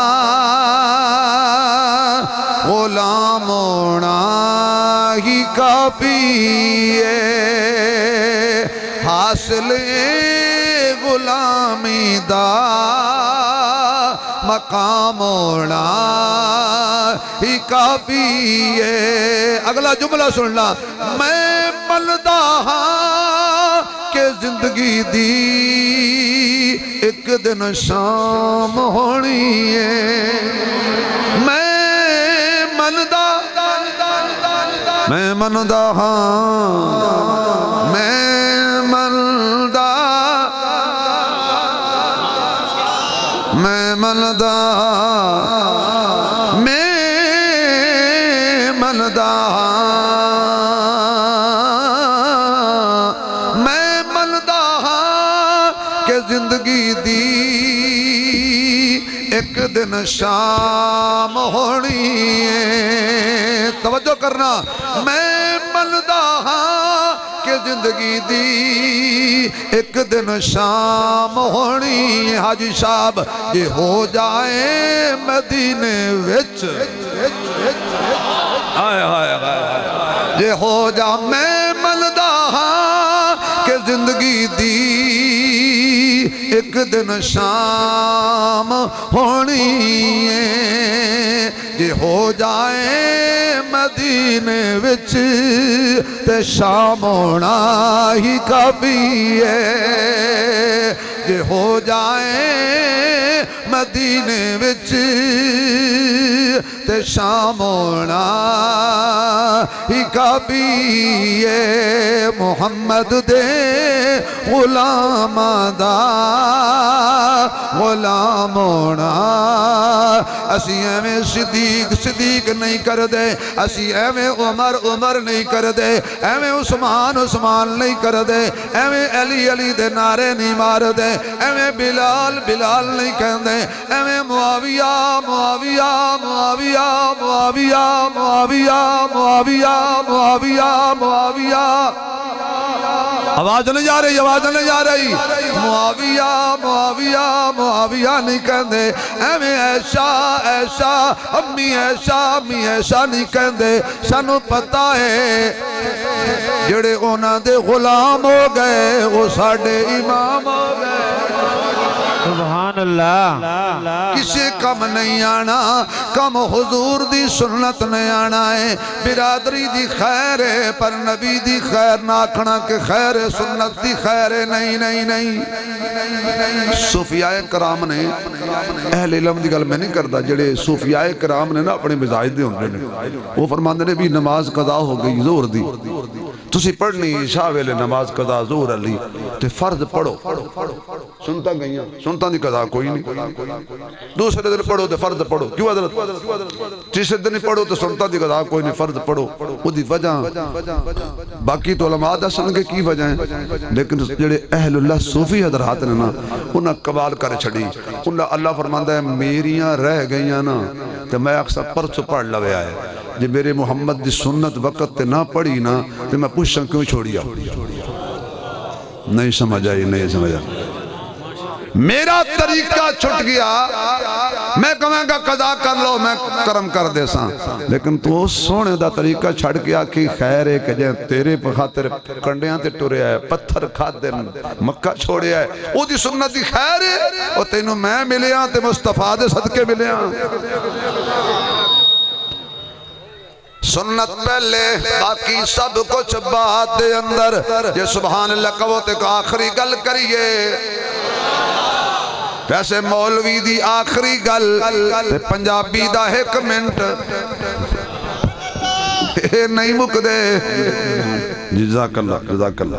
غلام ہونا ہی کافی ہے، حاصل غلامی دا مقام ہونا ہی کافی ہے۔ اگلا جملہ سننا، میں بلدہ ہاں کہ زندگی دی ایک دن شام ہونی ہے، میں مندہ میں مندہ ہاں میں مندہ میں ملدا میں ملدا میں ملدا کہ زندگی دی ایک دن شام ہونی ہے توجہ کرنا میں ملدا کہ زندگی دی ایک دن شام ہونی حاجی صاحب یہ ہو جائے مدینے وچ یہ ہو جا میں ملدا کہ زندگی دی ایک دن شام ہونی ہے یہ ہو جائے مدینے وچ تے شام ہونا ہی کافی ہے یہ ہو جائے مدینے وچ تے شام ہونا ہی کافی ہے محمد دے غلام دا غلام ہونا اسی ایویں صدیق صدیق نہیں کر دے اسی ایویں عمر عمر نہیں کر دے ایویں عثمان عثمان نہیں کر دے ایویں علی علی دے نعرے نہیں مار دے ایویں بلال بلال نہیں کہہ دے ایویں معاویہ معاویہ معاویہ معاویہ معاویہ معاویہ معاویہ معاویہ آواز نہیں جا رہی آواز نہیں جا رہی معاویہ معاویہ معاویہ نہیں کہندے ایویں ایشا ایشا امی ایشا امی ایشا نہیں کہندے سانو پتہ ہے جڑے اونا دے غلام ہو گئے وہ ساڑھے امام ہو گئے سبحان اللہ کسی کم نہیں آنا کم حضور دی سنت نہیں آنا ہے برادری دی خیر ہے پر نبی دی خیر ناکھنا کہ خیر سنت دی خیر نہیں نہیں نہیں صوفیاء کرام نے اہل علم دی گل میں نہیں کرتا جڑے صوفیاء کرام نے نا اپنے مزاج دے ہوندے نے وہ فرماندے نے بھی نماز قضا ہو گئی زور دی تسی پڑھنی عشاء ویلے نماز قضا زور علی تے فرض پڑھو سنتا گئیاں سنتا دی قضا کوئی نہیں دوسرے دن پڑھو تے فرض پڑھو کیوں حضرت تیسرے دن پڑھو تے سنتا دی قضا کوئی نہیں فرض پڑھو وہ دی وجہ باقی تو علماء دسن کے کی وجہ ہیں لیکن جڑے اہل اللہ صوفی حضرات نے نا انہاں کمال کر چھڑی انہاں اللہ فرماندہ ہے میریاں رہ گئیاں نا تے میں اکثر پرچو پڑھ لوے آئے جب میرے محمد دی سنت وقت تے نہ پڑھی نا تے میں پوچھاں کیوں چھوڑیا نہیں سمجھ آئی نہیں سمجھ آئی میرا طریقہ چھٹ گیا میں کہوں گا قضا کر لو میں کرم کر دے ساں لیکن تو سونے دا طریقہ چھڑ گیا کہ خیر ہے کہ جائیں تیرے خاطر کنڈیاں تے ٹورے آئے پتھر کھا دے مکہ چھوڑے آئے وہ دی سنت دی خیر ہے اور تینوں میں ملے آن تے مصطفیٰ دے صدقے ملے آن سنت پہلے باقی سب کچھ بات دے اندر یہ سبحان اللہ کہو تے کو آخری گل کریے ویسے مولوی دی آخری گل تے پنجابی دا ایک منٹ نہیں مک دے جزاک اللہ جزاک اللہ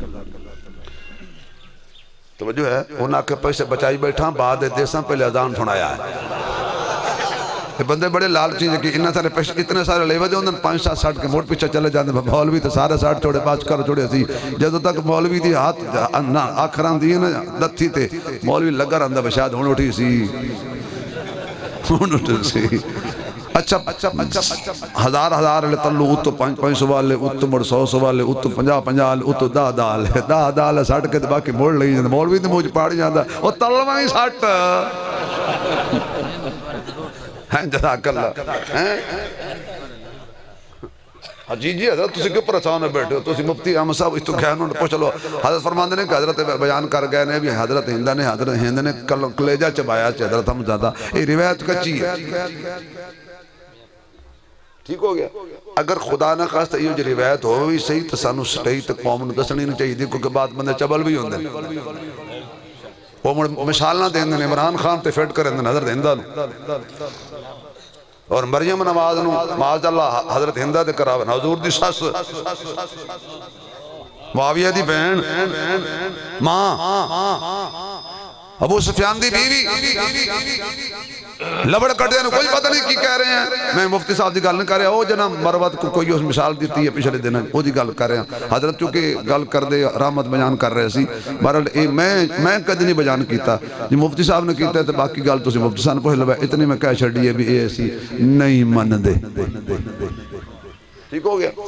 توجہ ہے انہاں کے پیسے بچائی بیٹھا بعد دیساں پہلے اذان سنایا ہے بندے بڑے لالچی ہیں کہ انہاں سارے پیسے اتنے سارے لے وجہ ہوندن پانچ سات ساٹھ کے موٹ پیچھے چلے جاندے مولوی تو سارے ساٹھ چھوڑے پانچ کر چھوڑے سی جدو تک مولوی دی ہاتھ آکھران دی نا دتھی تے مولوی لگا رہندہ بشاد ہون اٹھی سی ہون اٹھی سی اچھا ہزار ہزار لے تلو اتو پانچ پانچ سوال لے اتو مڑ سو سوال لے اتو پنجا پنجا لے اتو دا دا لے دا دا لے ساٹھ کے باقی موڑ لئی جاندے مولوی دی موج پاڑی جاندہ وہ تلوہ ہی ساٹھ ہیں جزاک اللہ جی جی حضرت تسی کیوں پرسان میں بیٹھے ہو تسی مفتی احمد صاحب اس تو کہنوں نے پوچھ لو حضرت فرماندے نے کہ حضرت بیان کر گئے نے بھی حضرت ہندہ نے حضرت ہندہ نے کلیجہ چبایا چھ حضرت ہم زیادہ یہ روایت کچی ہے ٹھیک ہو گیا اگر خدا نہ خواستہ یہ جو روایت ہو بھی صحیح تو سانو سٹائی تک قوم نے دسنی نہیں چاہیے دیکھو کہ بعد بندے چبل بھی ہوندے وہ مثال نہ دیں دیں عمران خان تے فیٹ کریں دیں حضرت ہندہ اور مریم نماز نو معاذ اللہ حضرت ہندہ دے کراوے حضور دی ساس معاویہ دی بہن ماں ابو سفیان دی بیوی لبڑ کٹے ہیں کوئی پتہ نہیں کی کہہ رہے ہیں میں مفتی صاحب دی گل نہیں کر رہا وہ جناب مروت کو کوئی اس مثال دیتی ہے پچھلے دن وہ دی گل کر رہے ہیں حضرت چونکہ گل کر دے رحمت بیان کر رہے سی بہرحال میں میں کدی نہیں بیان کیتا جی مفتی صاحب نے کیتا ہے تو باقی گل تو سی مفتی صاحب نے پوچھ لو اتنی میں کہہ چھڑی ہے بھی اے سی نہیں من دے ٹھیک ہو گیا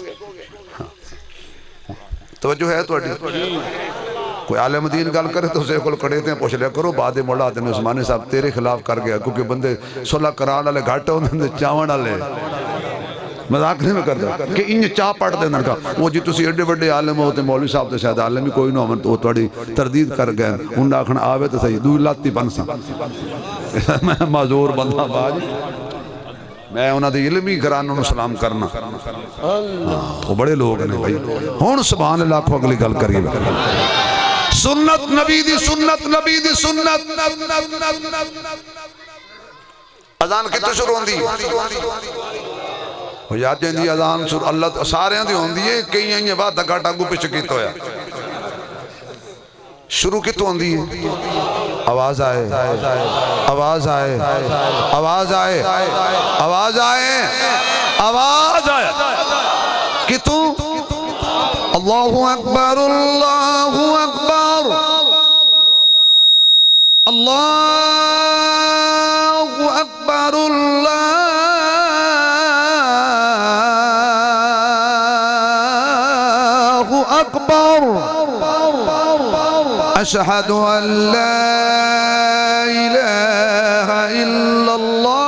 توجہ ہے تو کوئی عالم دین گل کرے تو اسے کل کڑے تھے پوچھ لیا کرو بعد مولا دن عثمانی صاحب تیرے خلاف کر گیا کیونکہ بندے صلح کران والے گھٹ ہوندے نے چاون والے مذاق نہیں میں کردا کہ انج چاہ پڑھ دے نہ وہ جی تسی ایڈے بڑے عالم ہوتے مولوی صاحب تے شاید عالم ہی کوئی نہ ہون تو تہاڈی تردید کر گئے انہاں آکھنا آوے تے صحیح دو لاتی بنسا میں معذور بندہ باج میں انہاں دے علمی گھرانوں نوں سلام کرنا وہ بڑے لوگ نے بھائی ہن سبحان اللہ کو اگلی گل کریے سنت نبی دی سنت نبی دی سنت اذان کتے شروع ہوندی وہ یاد جائیں دی اذان اللہ سارے ہیں دی ہوندی ہے کئی ہیں یہ بات دکا ٹاگو پیچھے کیتا ہویا شروع کتوں ہوندی ہے آواز آئے آواز آئے آواز آئے آواز آئے آواز آئے کتوں اللہ اکبر اللہ اکبر اللہ اکبر اللہ اکبر اشہد ان لا الہ الا اللہ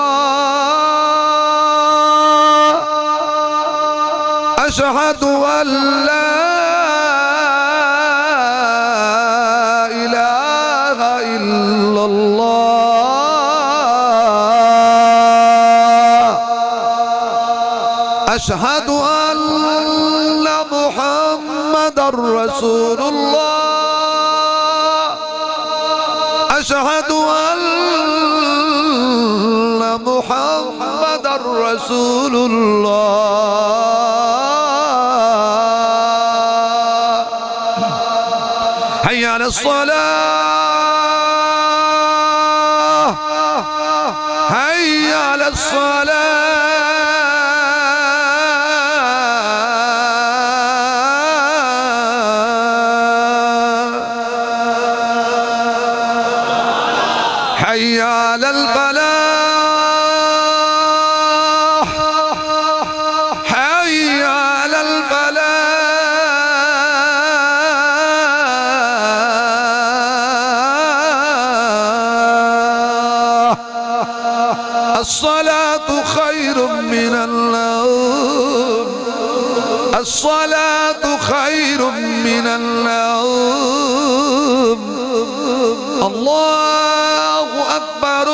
اشہد ان لا الہ الا اللہ اشہد ان محمد رسول اللہ اشہد ان محمد رسول اللہ حی علی الصلاة حی علی الصلاة حي على الفلاح حي على الفلاح الصلاة خير من النوم الصلاة خير من النوم الله أكبر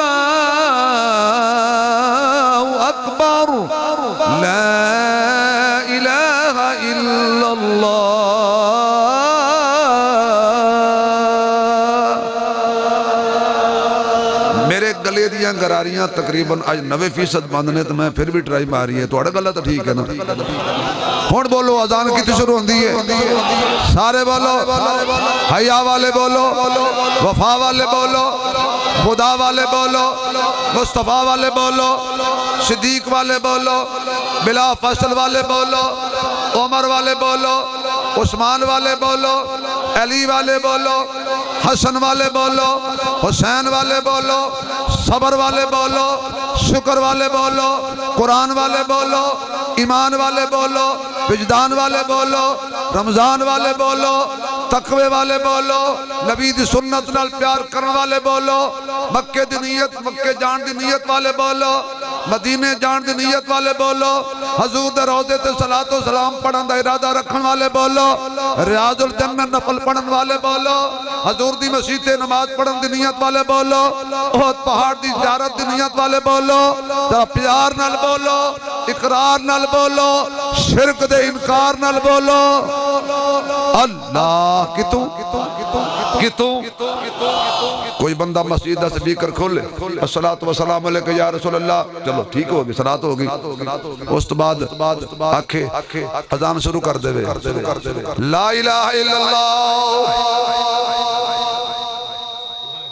الله أكبر لا إله إلا الله میرے گلے دیاں گراریاں تقریباً آج نوے فیصد بند نے تو میں پھر بھی ٹرائی ماری ہے تو اڑے گلہ تو ٹھیک ہے نا ہون بولو اذان کی شروع ہوندی ہے سارے بولو حیا والے بولو وفا والے بولو خدا والے بولو مصطفیٰ والے بولو صدیق والے بولو بلا فصل والے بولو عمر والے بولو عثمان والے بولو علی والے بولو حسن والے بولو حسین والے بولو صبر والے بولو شکر والے بولو قرآن والے بولو ایمان والے بولو وجدان والے بولو رمضان والے بولو تقوی والے بولو نبی دی سنت نال پیار کرن والے بولو مکہ دی نیت مکہ جان دی نیت والے بولو مدینے جان دی نیت والے بولو حضور دے روضے تے صلاۃ و سلام پڑھن دا ارادہ رکھن والے بولو ریاض الجنہ نفل پڑھن والے بولو حضور دی مسجد تے نماز پڑھن دی نیت والے بولو احد پہاڑ دی زیارت دی نیت والے بولو ذرا پیار نال بولو اقرار نال بولو شرک دے انکار نال بولو اللہ کتوں کتوں کوئی بندہ مسجد دا سپیکر کھولے الصلاۃ والسلام علیکہ یا رسول اللہ چلو ٹھیک ہوگی صلاۃ ہوگی اس تو بعد آنکھیں اذان شروع کر دے لا الہ الا اللہ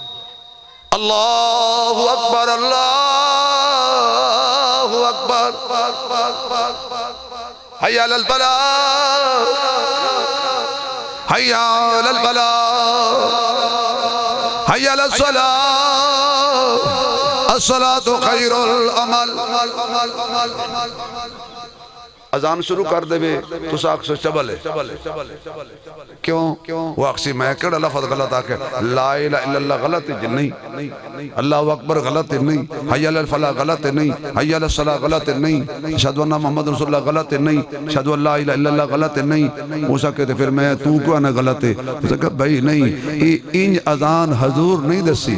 علی الفلاح حی علی الفلاح حی علی الصلاة الصلاة خیر العمل اذان شروع کر دے بے تو ساکھ سے چبل ہے کیوں وہ اکسی میں کڑا لفظ غلط آکے لا الہ الا اللہ غلط ہے نہیں اللہ اکبر غلط ہے نہیں حی علی الفلاح غلط ہے نہیں حی علی الصلاة غلط ہے نہیں اشہدو انہ محمد رسول اللہ غلط ہے نہیں اشہدو اللہ الہ الا اللہ غلط ہے نہیں موسیٰ کہتے پھر میں تو کیوں آنے غلط ہے تو کہا بھائی نہیں انج اذان حضور نہیں دسی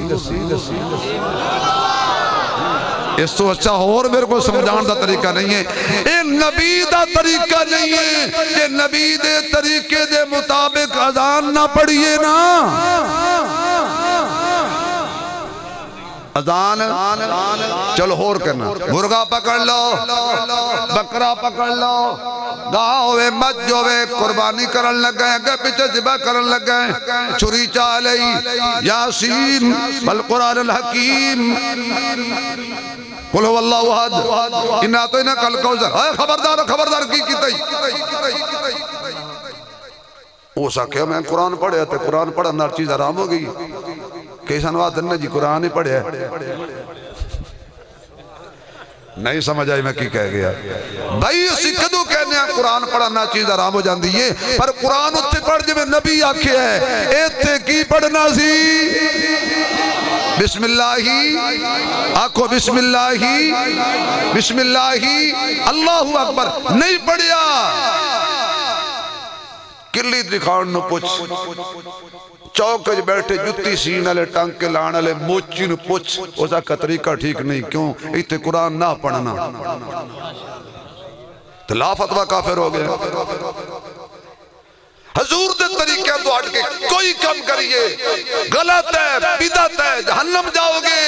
اس تو اچھا اور میرے کو سمجھان دا طریقہ نہیں ہے اے نبی دا طریقہ نہیں ہے کہ نبی دے طریقے دے مطابق اذان نہ پڑھئے نا اذان چلو ہور کرنا مرغا پکڑ لو بکرا پکڑ لو گاؤں مجھ ہوئے قربانی کرن لگ گئے اگر پیچھے ذبح کرن لگ گئے چھری چالئی یاسین بالقرآن الحکیم قل هو اللہ احد انہا تو انہا کل کوزر خبردار خبردار کی کی تئی اوسا کہا میں قرآن پڑھے تھے قرآن پڑھنا ہر چیز حرام ہو گئی کیسا نوات دنیا جی قرآن ہی پڑھے نہیں سمجھ آئی میں کی کہہ گیا بھائی اسی کدو کہنے ہیں قرآن پڑھنا چیز حرام ہو جاندی ہے پر قرآن اتھے پڑھ جب نبی آکھے ہے ایتے کی پڑھنا سی بسم اللہی آکھو بسم اللہی بسم اللہی اللہ اکبر نہیں پڑھیا کلی دکھاؤن نو پوچھ چوکج بیٹھے جتی سینہ لے ٹانک کے لانا لے موچی نو پوچھ اوزا کا طریقہ ٹھیک نہیں کیوں ایتے قرآن نہ پڑھنا تو لا فتوہ کافر ہو گیا حضور دے طریقے تو ہٹ کے کوئی کم کریے غلط ہے بدعت ہے جہنم جاؤ گے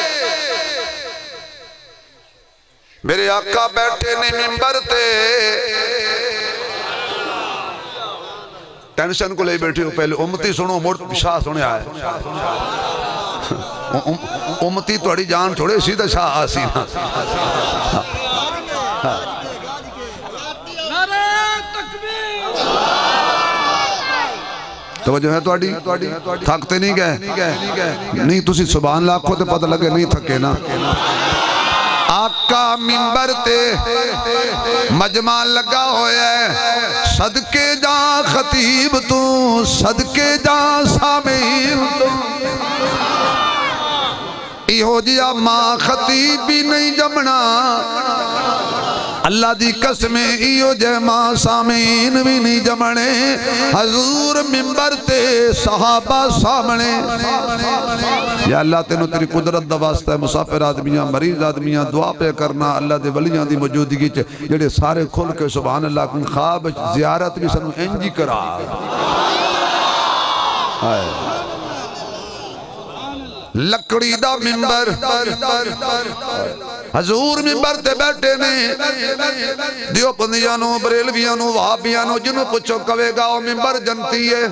میرے آقا بیٹھے نے منبر تے ٹینشن کو لے بیٹھے ہو پہلے امتی سنو مرد شاہ سنے آئے امتی توڑی جان چھوڑے سیدھا شاہ آسی نا توجہ ہے توڑی تھکتے نہیں گئے نہیں تسی سبحان لاکھو تے پتہ لگے نہیں تھکے نا آقا منبر تے مجمع لگا ہویا ہے صدقے جان خطیب تو صدقے جان سامعین تو ایہو جیا ماں خطیب بھی نہیں جمنا اللہ دی قسمیں ایو جے ماں سامعین بھی نہیں جمنے حضور منبر تے صحابہ سامنے یا اللہ تینو تیری قدرت دا واسطہ ہے مسافر آدمیاں مریض آدمیاں دعا پہ کرنا اللہ دے ولیاں دی موجودگی چے جڑے سارے کھل کے سبحان اللہ کن خواب زیارت بھی سنو انجی کرا لکڑی دا منبر حضور منبر تے بیٹھے نے دیو پندیانو بریلویانو وہابیانو جنہوں پچھو کوے گا او منبر جنتی ہے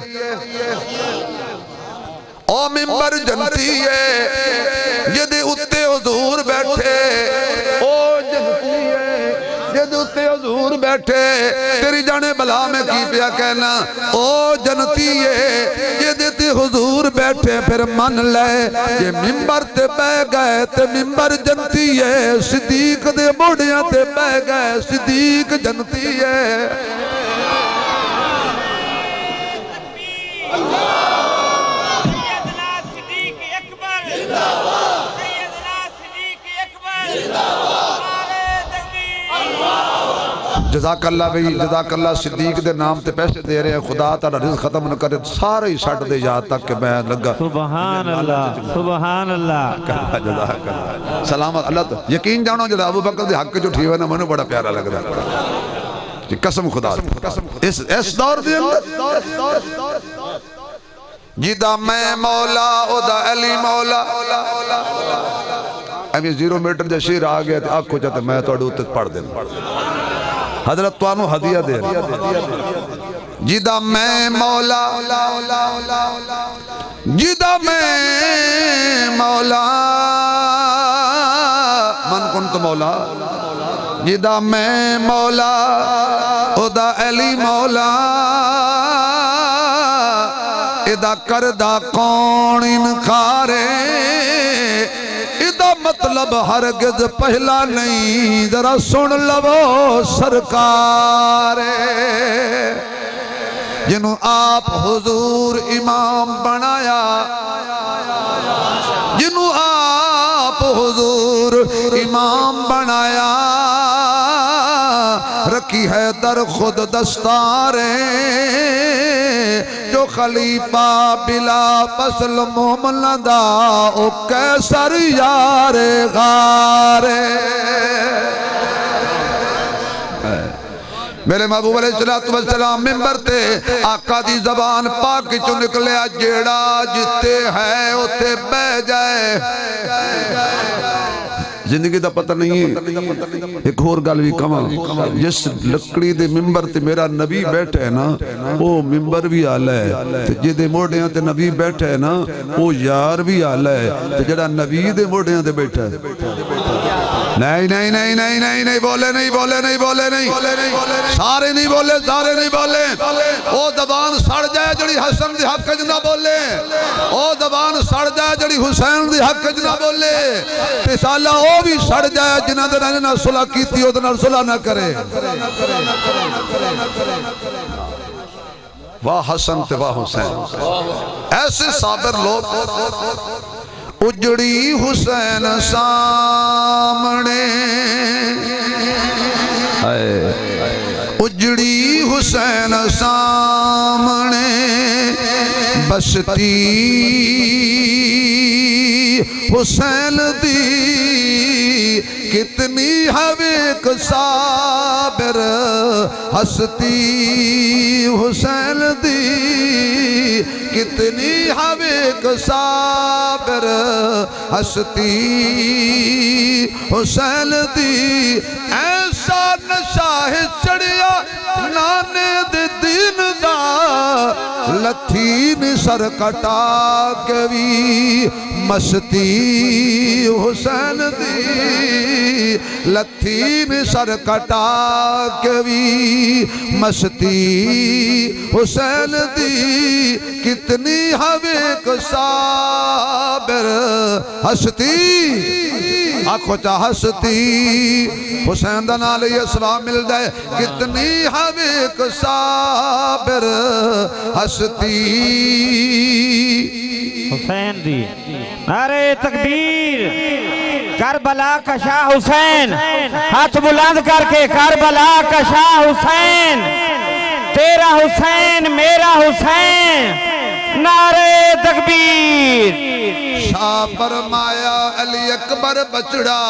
او منبر جنتی ہے جدے اتے حضور بیٹھے او جنتی ہے جدے اتے حضور بیٹھے تیری جانے بلا میں کی پیا کہنا او جنتی ہے جدے تے حضور بیٹھے پھر من لے یہ منبر تے بے گئے تے منبر جنتی ہے صدیق دے موڑیاں تے بے گئے صدیق جنتی ہے جزاک اللہ بھئی جزاک اللہ صدیق دے نام تے پیسے دے رہے ہیں خدا تعالی رزق ختم نہ کرے سارے ہی سٹ دے یہاں تک کہ میں لگا سبحان اللہ سبحان اللہ جزاک اللہ سلامت اللہ تو یقین جانو جدا ابو بکر دے حق جو ٹھیوے نا منو بڑا پیارا لگ رہا ہے قسم خدا اس اس دور دے اندر جدا میں مولا او دا علی مولا امی زیرو میٹر جا شیر آگیا تھے آنکھو جاتے میں تو اڈوتے پڑھ دینا حضرت توانو ہدیہ دے جدا میں مولا جدا میں مولا من کنت مولا جدا میں مولا ادا علی مولا ادا کردہ کون انکارے ادا مطلب ہرگز پہلا نہیں ذرا سن لو سرکارے جنہوں آپ حضور امام بنایا جنہوں آپ حضور امام بنایا رکھی ہے در خود دستاریں جو خلیفہ بلا فصل مومن دا او کیسر یار غارے میرے محبوب علیہ السلام ممبر تے آقا دی زبان پاک چو نکلیا جیڑا جتے ہے اتے بہ جائے زندگی دا پتہ نہیں ہے ایک اور گل بھی کما جس لکڑی دے ممبر تے میرا نبی بیٹھے ہے نا وہ ممبر بھی آلہ ہے جے دے موڑیاں تے نبی بیٹھے ہے نا وہ یار بھی آلہ ہے جڑا نبی دے موڑیاں تے بیٹھے ہے نہیں نہیں نہیں نہیں نہیں نہیں بولے نہیں بولے نہیں بولے نہیں سارے نہیں بولے سارے نہیں بولے او زبان سڑ جائے جڑی حسن دی حق جنہ بولے او زبان سڑ جائے جڑی حسین دی حق جنہ بولے تسالہ او بھی سڑ جائے جنہ دے رہنے نہ صلح کیتی ہو دے نہ صلح نہ کرے واہ حسن تے واہ حسین ایسے صابر لوگ اجڑی حسین سامنے اجڑی حسین سامنے بستی حسین دی کتنی ہویک صابر ہستی حسین دی کتنی ہویک صابر ہستی حسین دی ایسا نشاہ چڑیا نانے دے دین دا لتھین سر کٹا کے بھی مستی حسین دی لتھین سر کٹا کے بھی مستی حسین دی کتنی ہویک صابر ہستی آنکھو چاہ ہستی حسین دا نال یہ سوا مل جائے کتنی ہویک صابر ہستی حسین دی نعرہ تکبیر کربلا کا شاہ حسین ہاتھ بلند کر کے کربلا کا شاہ حسین تیرا حسین میرا حسین نعرہ تکبیر شاہ فرمایا علی اکبر بچڑا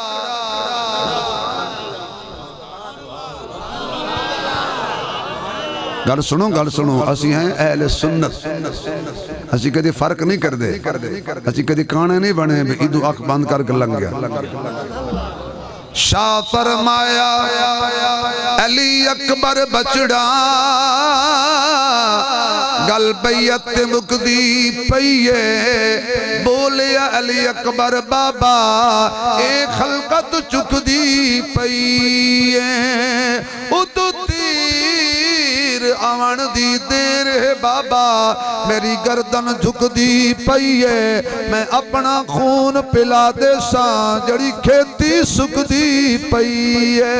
گل سنو گل سنو اسی ہیں اہل سنت اسی کدی فرق نہیں کر دے اسی کدی کانے نہیں بنے ادو اکھ بند کر کے لنگ گیا شاہ فرمایا علی اکبر بچڑا گل بیعت مکدی پئیے بولیا علی اکبر بابا اے خلقت چکدی پئیے ادو تیر آون دی دیر ہے بابا میری گردن جھک دی پئیے میں اپنا خون پلا دے ساں جڑی کھیتی سک دی پئیے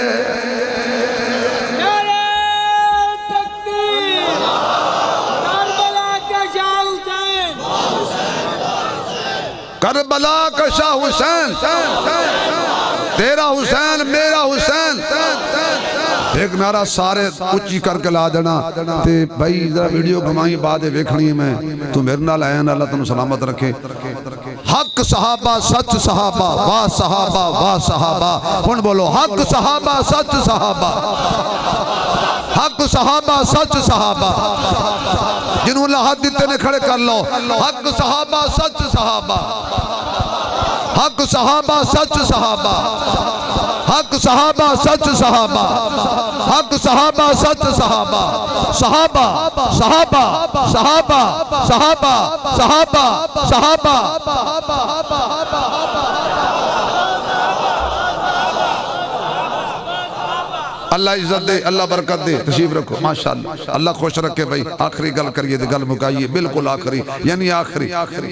کربلا کا شاہ حسین تیرا حسین میرا حسین ایک نعرہ سارے اچھی کر کے لا دینا تے بھائی ذرا ویڈیو گھمائی بعد ویکھنی میں تو میرے نال آیا نا اللہ تم سلامت رکھے حق صحابہ سچ صحابہ واہ صحابہ واہ صحابہ ہن بولو حق صحابہ سچ صحابہ حق صحابہ سچ صحابہ جنہوں اللہ حد دیتے نے کھڑے کر لو حق صحابہ سچ صحابہ حق صحابہ سچ صحابہ حق صحابہ سچ صحابہ حق صحابہ سچ صحابہ صحابہ صحابہ صحابہ صحابہ صحابہ صحابہ اللہ عزت دے، اللہ برکت دے، تشریف رکھو ماشاءاللہ، اللہ خوش رکھے بھائی. آخری گل کریے دے، گل مکائیے بالکل آخری، یعنی آخری.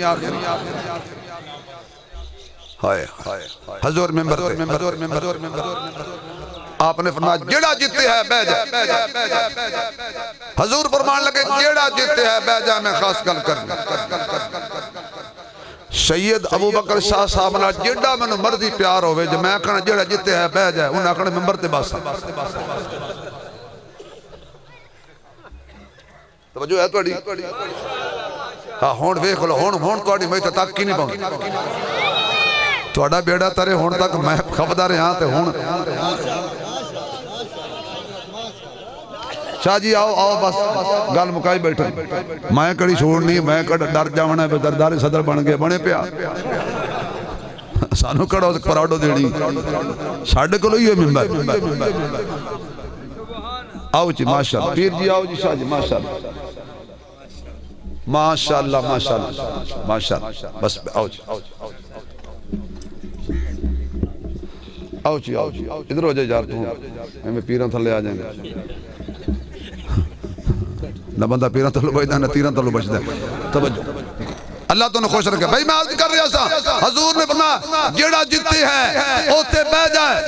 ہائے حضور ممبر تے آپ نے فرمایا جیڑا جیتے ہے بہ جائے. حضور فرمان لگے جیڑا جیتے ہے بہ جائے. میں خاص گل کرنا سید ابو بکر شاہ صاحب نے جیڑا میں نے مرضی پیار ہوئے جو میں کہنا جیڑا جیتے ہے بہ جائے انہیں کہنا ممبر تے باسا. توجہ ہے توڑی ہاں ہون ویکھ لو ہون ہون توڑی میں تک کی نہیں پاؤں توڑا بیڑا ترے ہون تک میں خبردار یہاں تے ہون. شاہ جی آؤ آؤ بس گل مکائی بیٹھا میں کڑی چھوڑنی میں کڑ ڈر جاونا ہے دردار صدر بن گئے بنے پیا سانو کڑا پراڈو دیڑی ساڑھے کو لئیے ممبر. آؤ جی ماشاءاللہ پیر جی آؤ جی شاہ جی ماشاءاللہ ماشاءاللہ ماشاءاللہ ماشاءاللہ بس آؤ جی آؤ جی آؤ جی ادھر ہو جائے جار تو ہمیں پیران تھلے آ جائیں گے نہ بندہ پیران تھلو بچ نہ تیران تھلو بچ دے. توجہ اللہ تو نے خوش رکھے بھائی میں عرض کر رہا سا حضور نے فرمایا جیڑا جیتے ہے اوتے بہ جائے.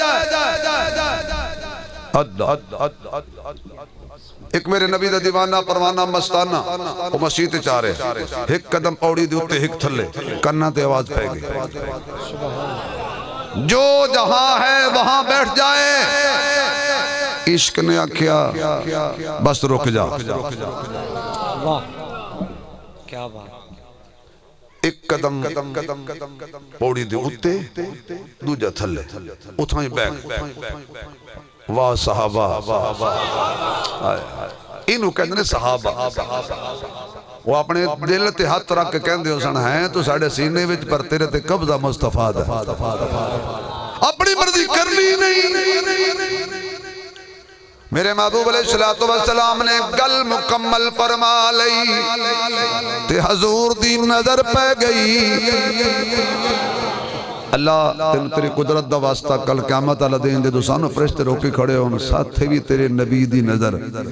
ایک میرے نبی دا دیوانہ پروانہ مستانہ وہ مسیح تے چاہ رہے ایک قدم اوڑی دے اتے ایک تھلے کرنا تے آواز پہ گئی جو جہاں ہے وہاں بیٹھ جائے. عشق نے آکھیا بس رک جا. کیا بات ایک قدم پوڑی دے اتے دوجہ تھلے اتھائیں بیک واہ صحابہ انہوں کہتے ہیں صحابہ وہ اپنے دل تے ہاتھ رکھ کے کہندے ہو سن ہیں تو ساڑھے سینے وچ پر تیرے تے قبضہ مصطفیٰ ہے اپنی مرضی کرنی نہیں. میرے محبوب علیہ السلام نے گل مکمل فرما لئی تے حضور دی نظر پہ گئی. اللہ تیری قدرت دا واسطہ کل قیامت اللہ دین دے دوسانو فرشتے روکی کھڑے ہوں ساتھ بھی تیرے نبی دی نظر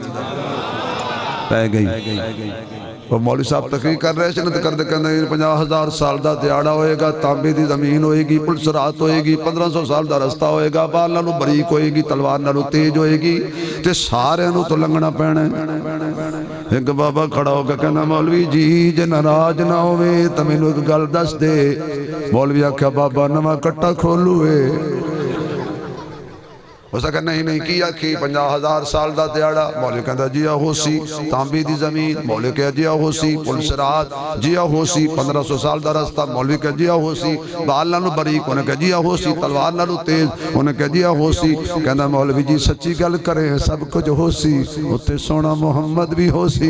پہ گئی. وہ مولوی صاحب تقریر کر رہے ہیں کر دے کہنے پنجا ہزار سال دا دیاڑا ہوئے گا تانبے دی زمین ہوئے گی پلس رات ہوئے گی پندرہ سو سال دا رستہ ہوئے گا بال نالو بریک ہوئے گی تلوار نالو تیج ہوئے گی تے سارے انہوں تو لنگنا پہنے. ایک بابا کھڑا ہو گا کہنا مولوی جی جے ناراض نہ ہوئے تمہیں ایک گل دس دے. مولوی آکھا بابا نما کٹا کھولوئے اسا کہ نہیں نہیں کیا کھی پنجا ہزار سال دا دیاڑا. مولوی کہتا جیا ہو سی تانبی دی زمین. مولوی کہا جیا ہو سی پلس رات جیا ہو سی پندرہ سو سال دا رستہ. مولوی کہا جیا ہو سی بال نالو بریک انہیں کہا جیا ہو سی تلوار نالو تیز انہیں کہا جیا ہو سی. کہنا مولوی جی سچی گل کریں سب کچھ ہو سی اتے سونا محمد بھی ہو سی.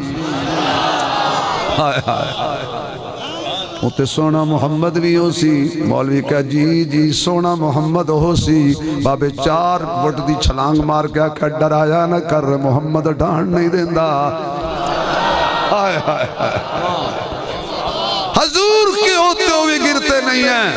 ہائے ہائے اتے سونا محمد بھی ہو سی. مولوی کہا جی جی سونا محمد ہو سی. بابے چار وٹ دی چھلانگ مار کے آکھا ڈرایا نہ کر محمد ڈھانڈ نہیں دیندہ. آئے آئے آئے حضور کے ہوتے ہوئے گرتے نہیں ہیں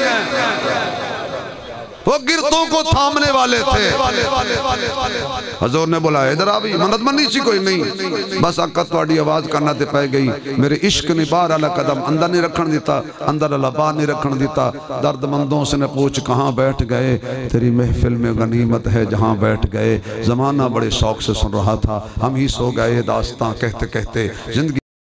وہ گرتوں کو تھامنے والے تھے. حضور نے بولا ادھر آبی مندد منی سی کوئی نہیں بس آقا توڑی آواز کرنا تے پہ گئی. میرے عشق نے بار اللہ قدم اندر نہیں رکھن دیتا اندر اللہ بار نہیں رکھن دیتا. درد مندوں سے نے پوچھ کہاں بیٹھ گئے تیری محفل میں غنیمت ہے جہاں بیٹھ گئے. زمانہ بڑے شوق سے سن رہا تھا ہم ہی سو گئے داستان کہتے کہتے زندگی